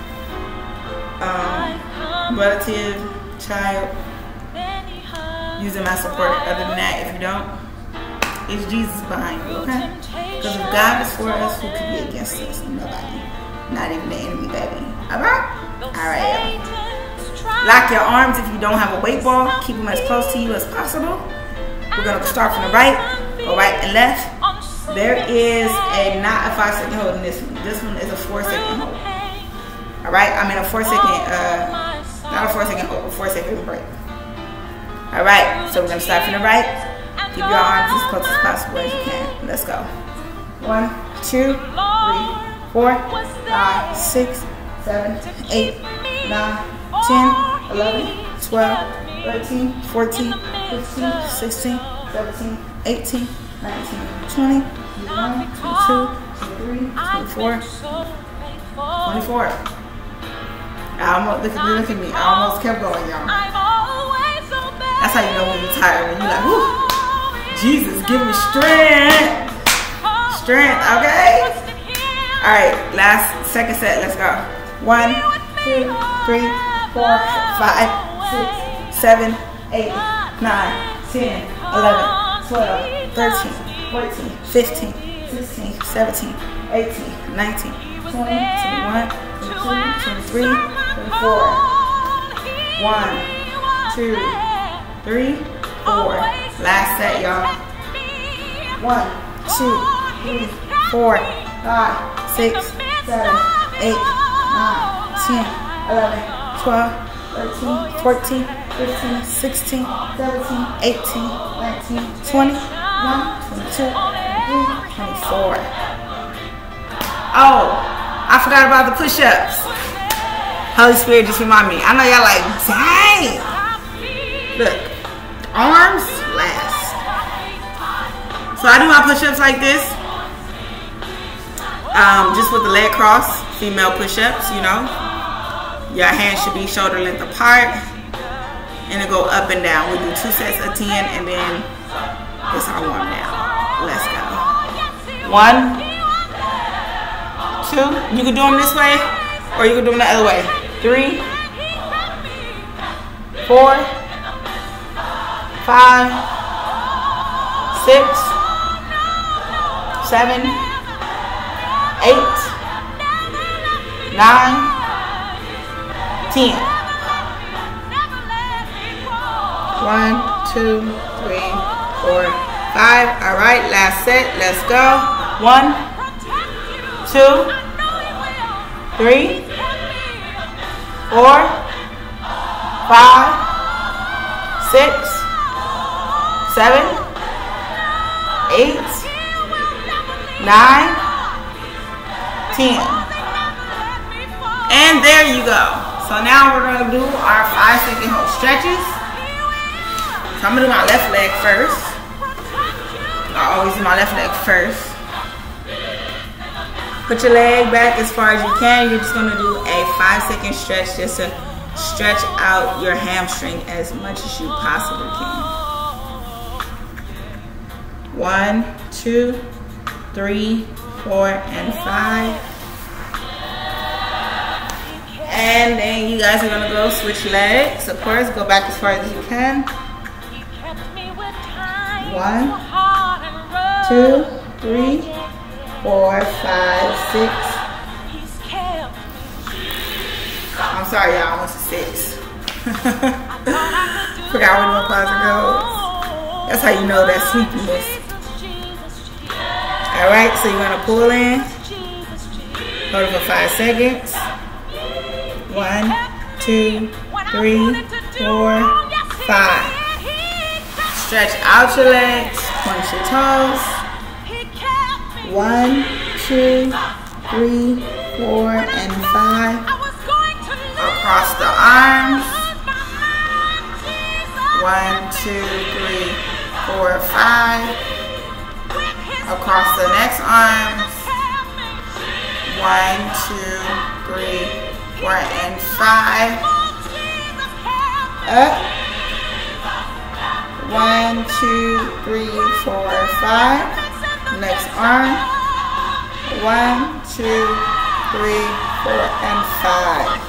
um, relative, child, using my support. Other than that, if you don't, it's Jesus behind you, okay? Because if God is for us, who could be against us? Nobody. Not even the enemy, baby. Alright? Alright, y'all. Lock your arms if you don't have a weight ball. Keep them as close to you as possible. We're going to start from the right, go right and left. There is a not a five second hold in this one. This one is a four second hold. Alright? I mean a four second, uh, not a four second hold, a four second break. Alright, so we're going to start from the right. Keep your arms as close as possible as you can. Let's go. One, two, three, four, five, six, seven, eight, nine, ten, eleven, twelve, thirteen, fourteen, fifteen, sixteen, seventeen, eighteen, nineteen, twenty, twenty-one, twenty-two, twenty-three, twenty-four, twenty-four. I almost, look at, look at me. I almost kept going, y'all. That's how you know when you're tired. When you're like, whoo, Jesus, give me strength. Strength, okay? All right, last, second set, let's go. One, two, three, four, five, six, seven, eight, nine, ten, eleven, twelve, thirteen, fourteen, fifteen, sixteen, seventeen, eighteen, nineteen, twenty, twenty-one, twenty-two, twenty-three, twenty-four. One, two, three, four. Last set, y'all. One, two, three, four, five, six, seven, eight, nine, ten, eleven, twelve, thirteen, fourteen, fifteen, sixteen, seventeen, eighteen, nineteen, twenty, twenty-one, twenty-two, twenty-three, twenty-four. Oh, I forgot about the push-ups. Holy Spirit just remind me. I know y'all like, dang. Look, arms last. So I do my push-ups like this. Um, just with the leg cross, female push-ups, you know. Your hands should be shoulder length apart. And it go up and down. We do two sets of ten and then it's our warm down. Let's go. One, two. You can do them this way or you can do them the other way. Three, four, five, six, seven, eight, nine, ten. One, two, three, four, five. All right, last set. Let's go. One, two, three, four, five, six, seven, eight, nine, ten. And there you go. So now we're going to do our five second hold stretches. So I'm going to do my left leg first. I always do my left leg first. Put your leg back as far as you can. You're just going to do a five second stretch just to stretch out your hamstring as much as you possibly can. One, two, three, four, and five. And then you guys are going to go switch legs. Of course, go back as far as you can. One, two, three, four, five, six. I'm sorry, y'all. Almost a six. Forgot where the closet goes. That's how you know that sleepiness. All right, so you're gonna pull in. Hold it for five seconds. One, two, three, four, five. Stretch out your legs, point your toes. One, two, three, four, and five. Across the arms. One, two, three, four, five. Across the next arms. One, two, three, four, and five. Up. One, two, three, four, five. Next arm. One, two, three, four, and five.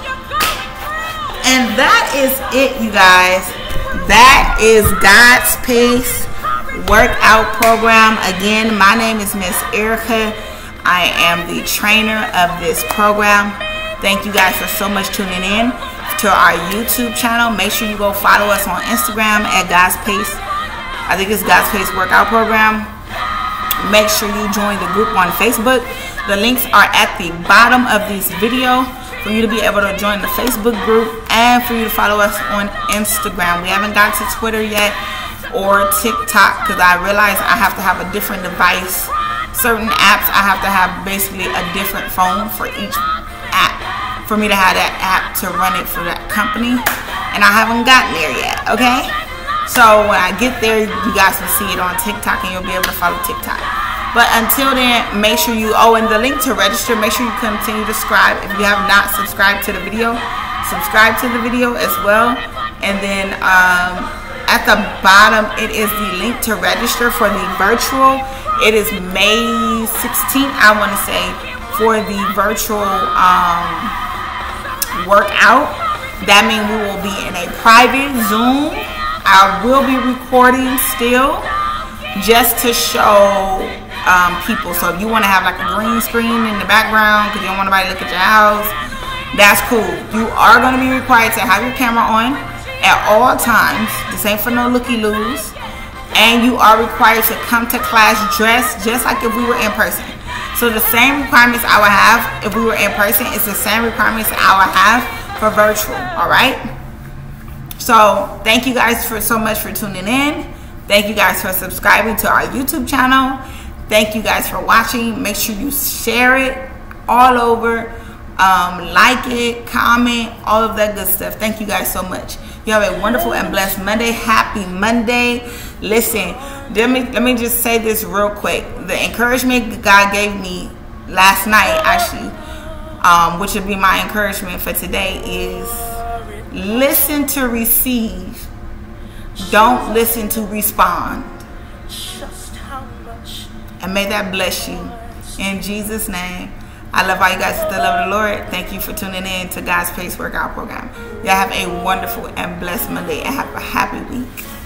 And that is it, you guys. That is God's Pace workout program. Again, my name is Miss Erica. I am the trainer of this program. Thank you guys for so much tuning in to our YouTube channel. Make sure you go follow us on Instagram at God's Pace. I think it's God's Pace workout program. Make sure you join the group on Facebook. The links are at the bottom of this video for you to be able to join the Facebook group and for you to follow us on Instagram. We haven't got to Twitter yet or TikTok because I realize I have to have a different device. Certain apps I have to have basically a different phone for each app for me to have that app to run it for that company, and I haven't gotten there yet. Okay, so when I get there, you guys will see it on TikTok and you'll be able to follow TikTok. But until then, make sure you, oh, and the link to register, make sure you continue to subscribe. If you have not subscribed to the video, subscribe to the video as well. And then um, at the bottom, it is the link to register for the virtual. It is May sixteenth, I want to say, for the virtual um, workout. That means we will be in a private Zoom. I will be recording still just to show um, people. So if you want to have like a green screen in the background because you don't want nobody to look at your house, that's cool. You are going to be required to have your camera on at all times. This ain't for no looky-loos. And you are required to come to class dressed just like if we were in person. So the same requirements I would have if we were in person is the same requirements I would have for virtual. All right. So thank you guys for so much for tuning in. Thank you guys for subscribing to our YouTube channel. Thank you guys for watching. Make sure you share it all over. Um, like it, comment, all of that good stuff. Thank you guys so much. You have a wonderful and blessed Monday. Happy Monday. Listen, let me let me just say this real quick. The encouragement God gave me last night, actually, um, which would be my encouragement for today, is listen to receive. Don't listen to respond. And may that bless you. In Jesus' name. I love all you guys with the love of the Lord. Thank you for tuning in to God's Pace Workout Program. Y'all have a wonderful and blessed Monday and have a happy week.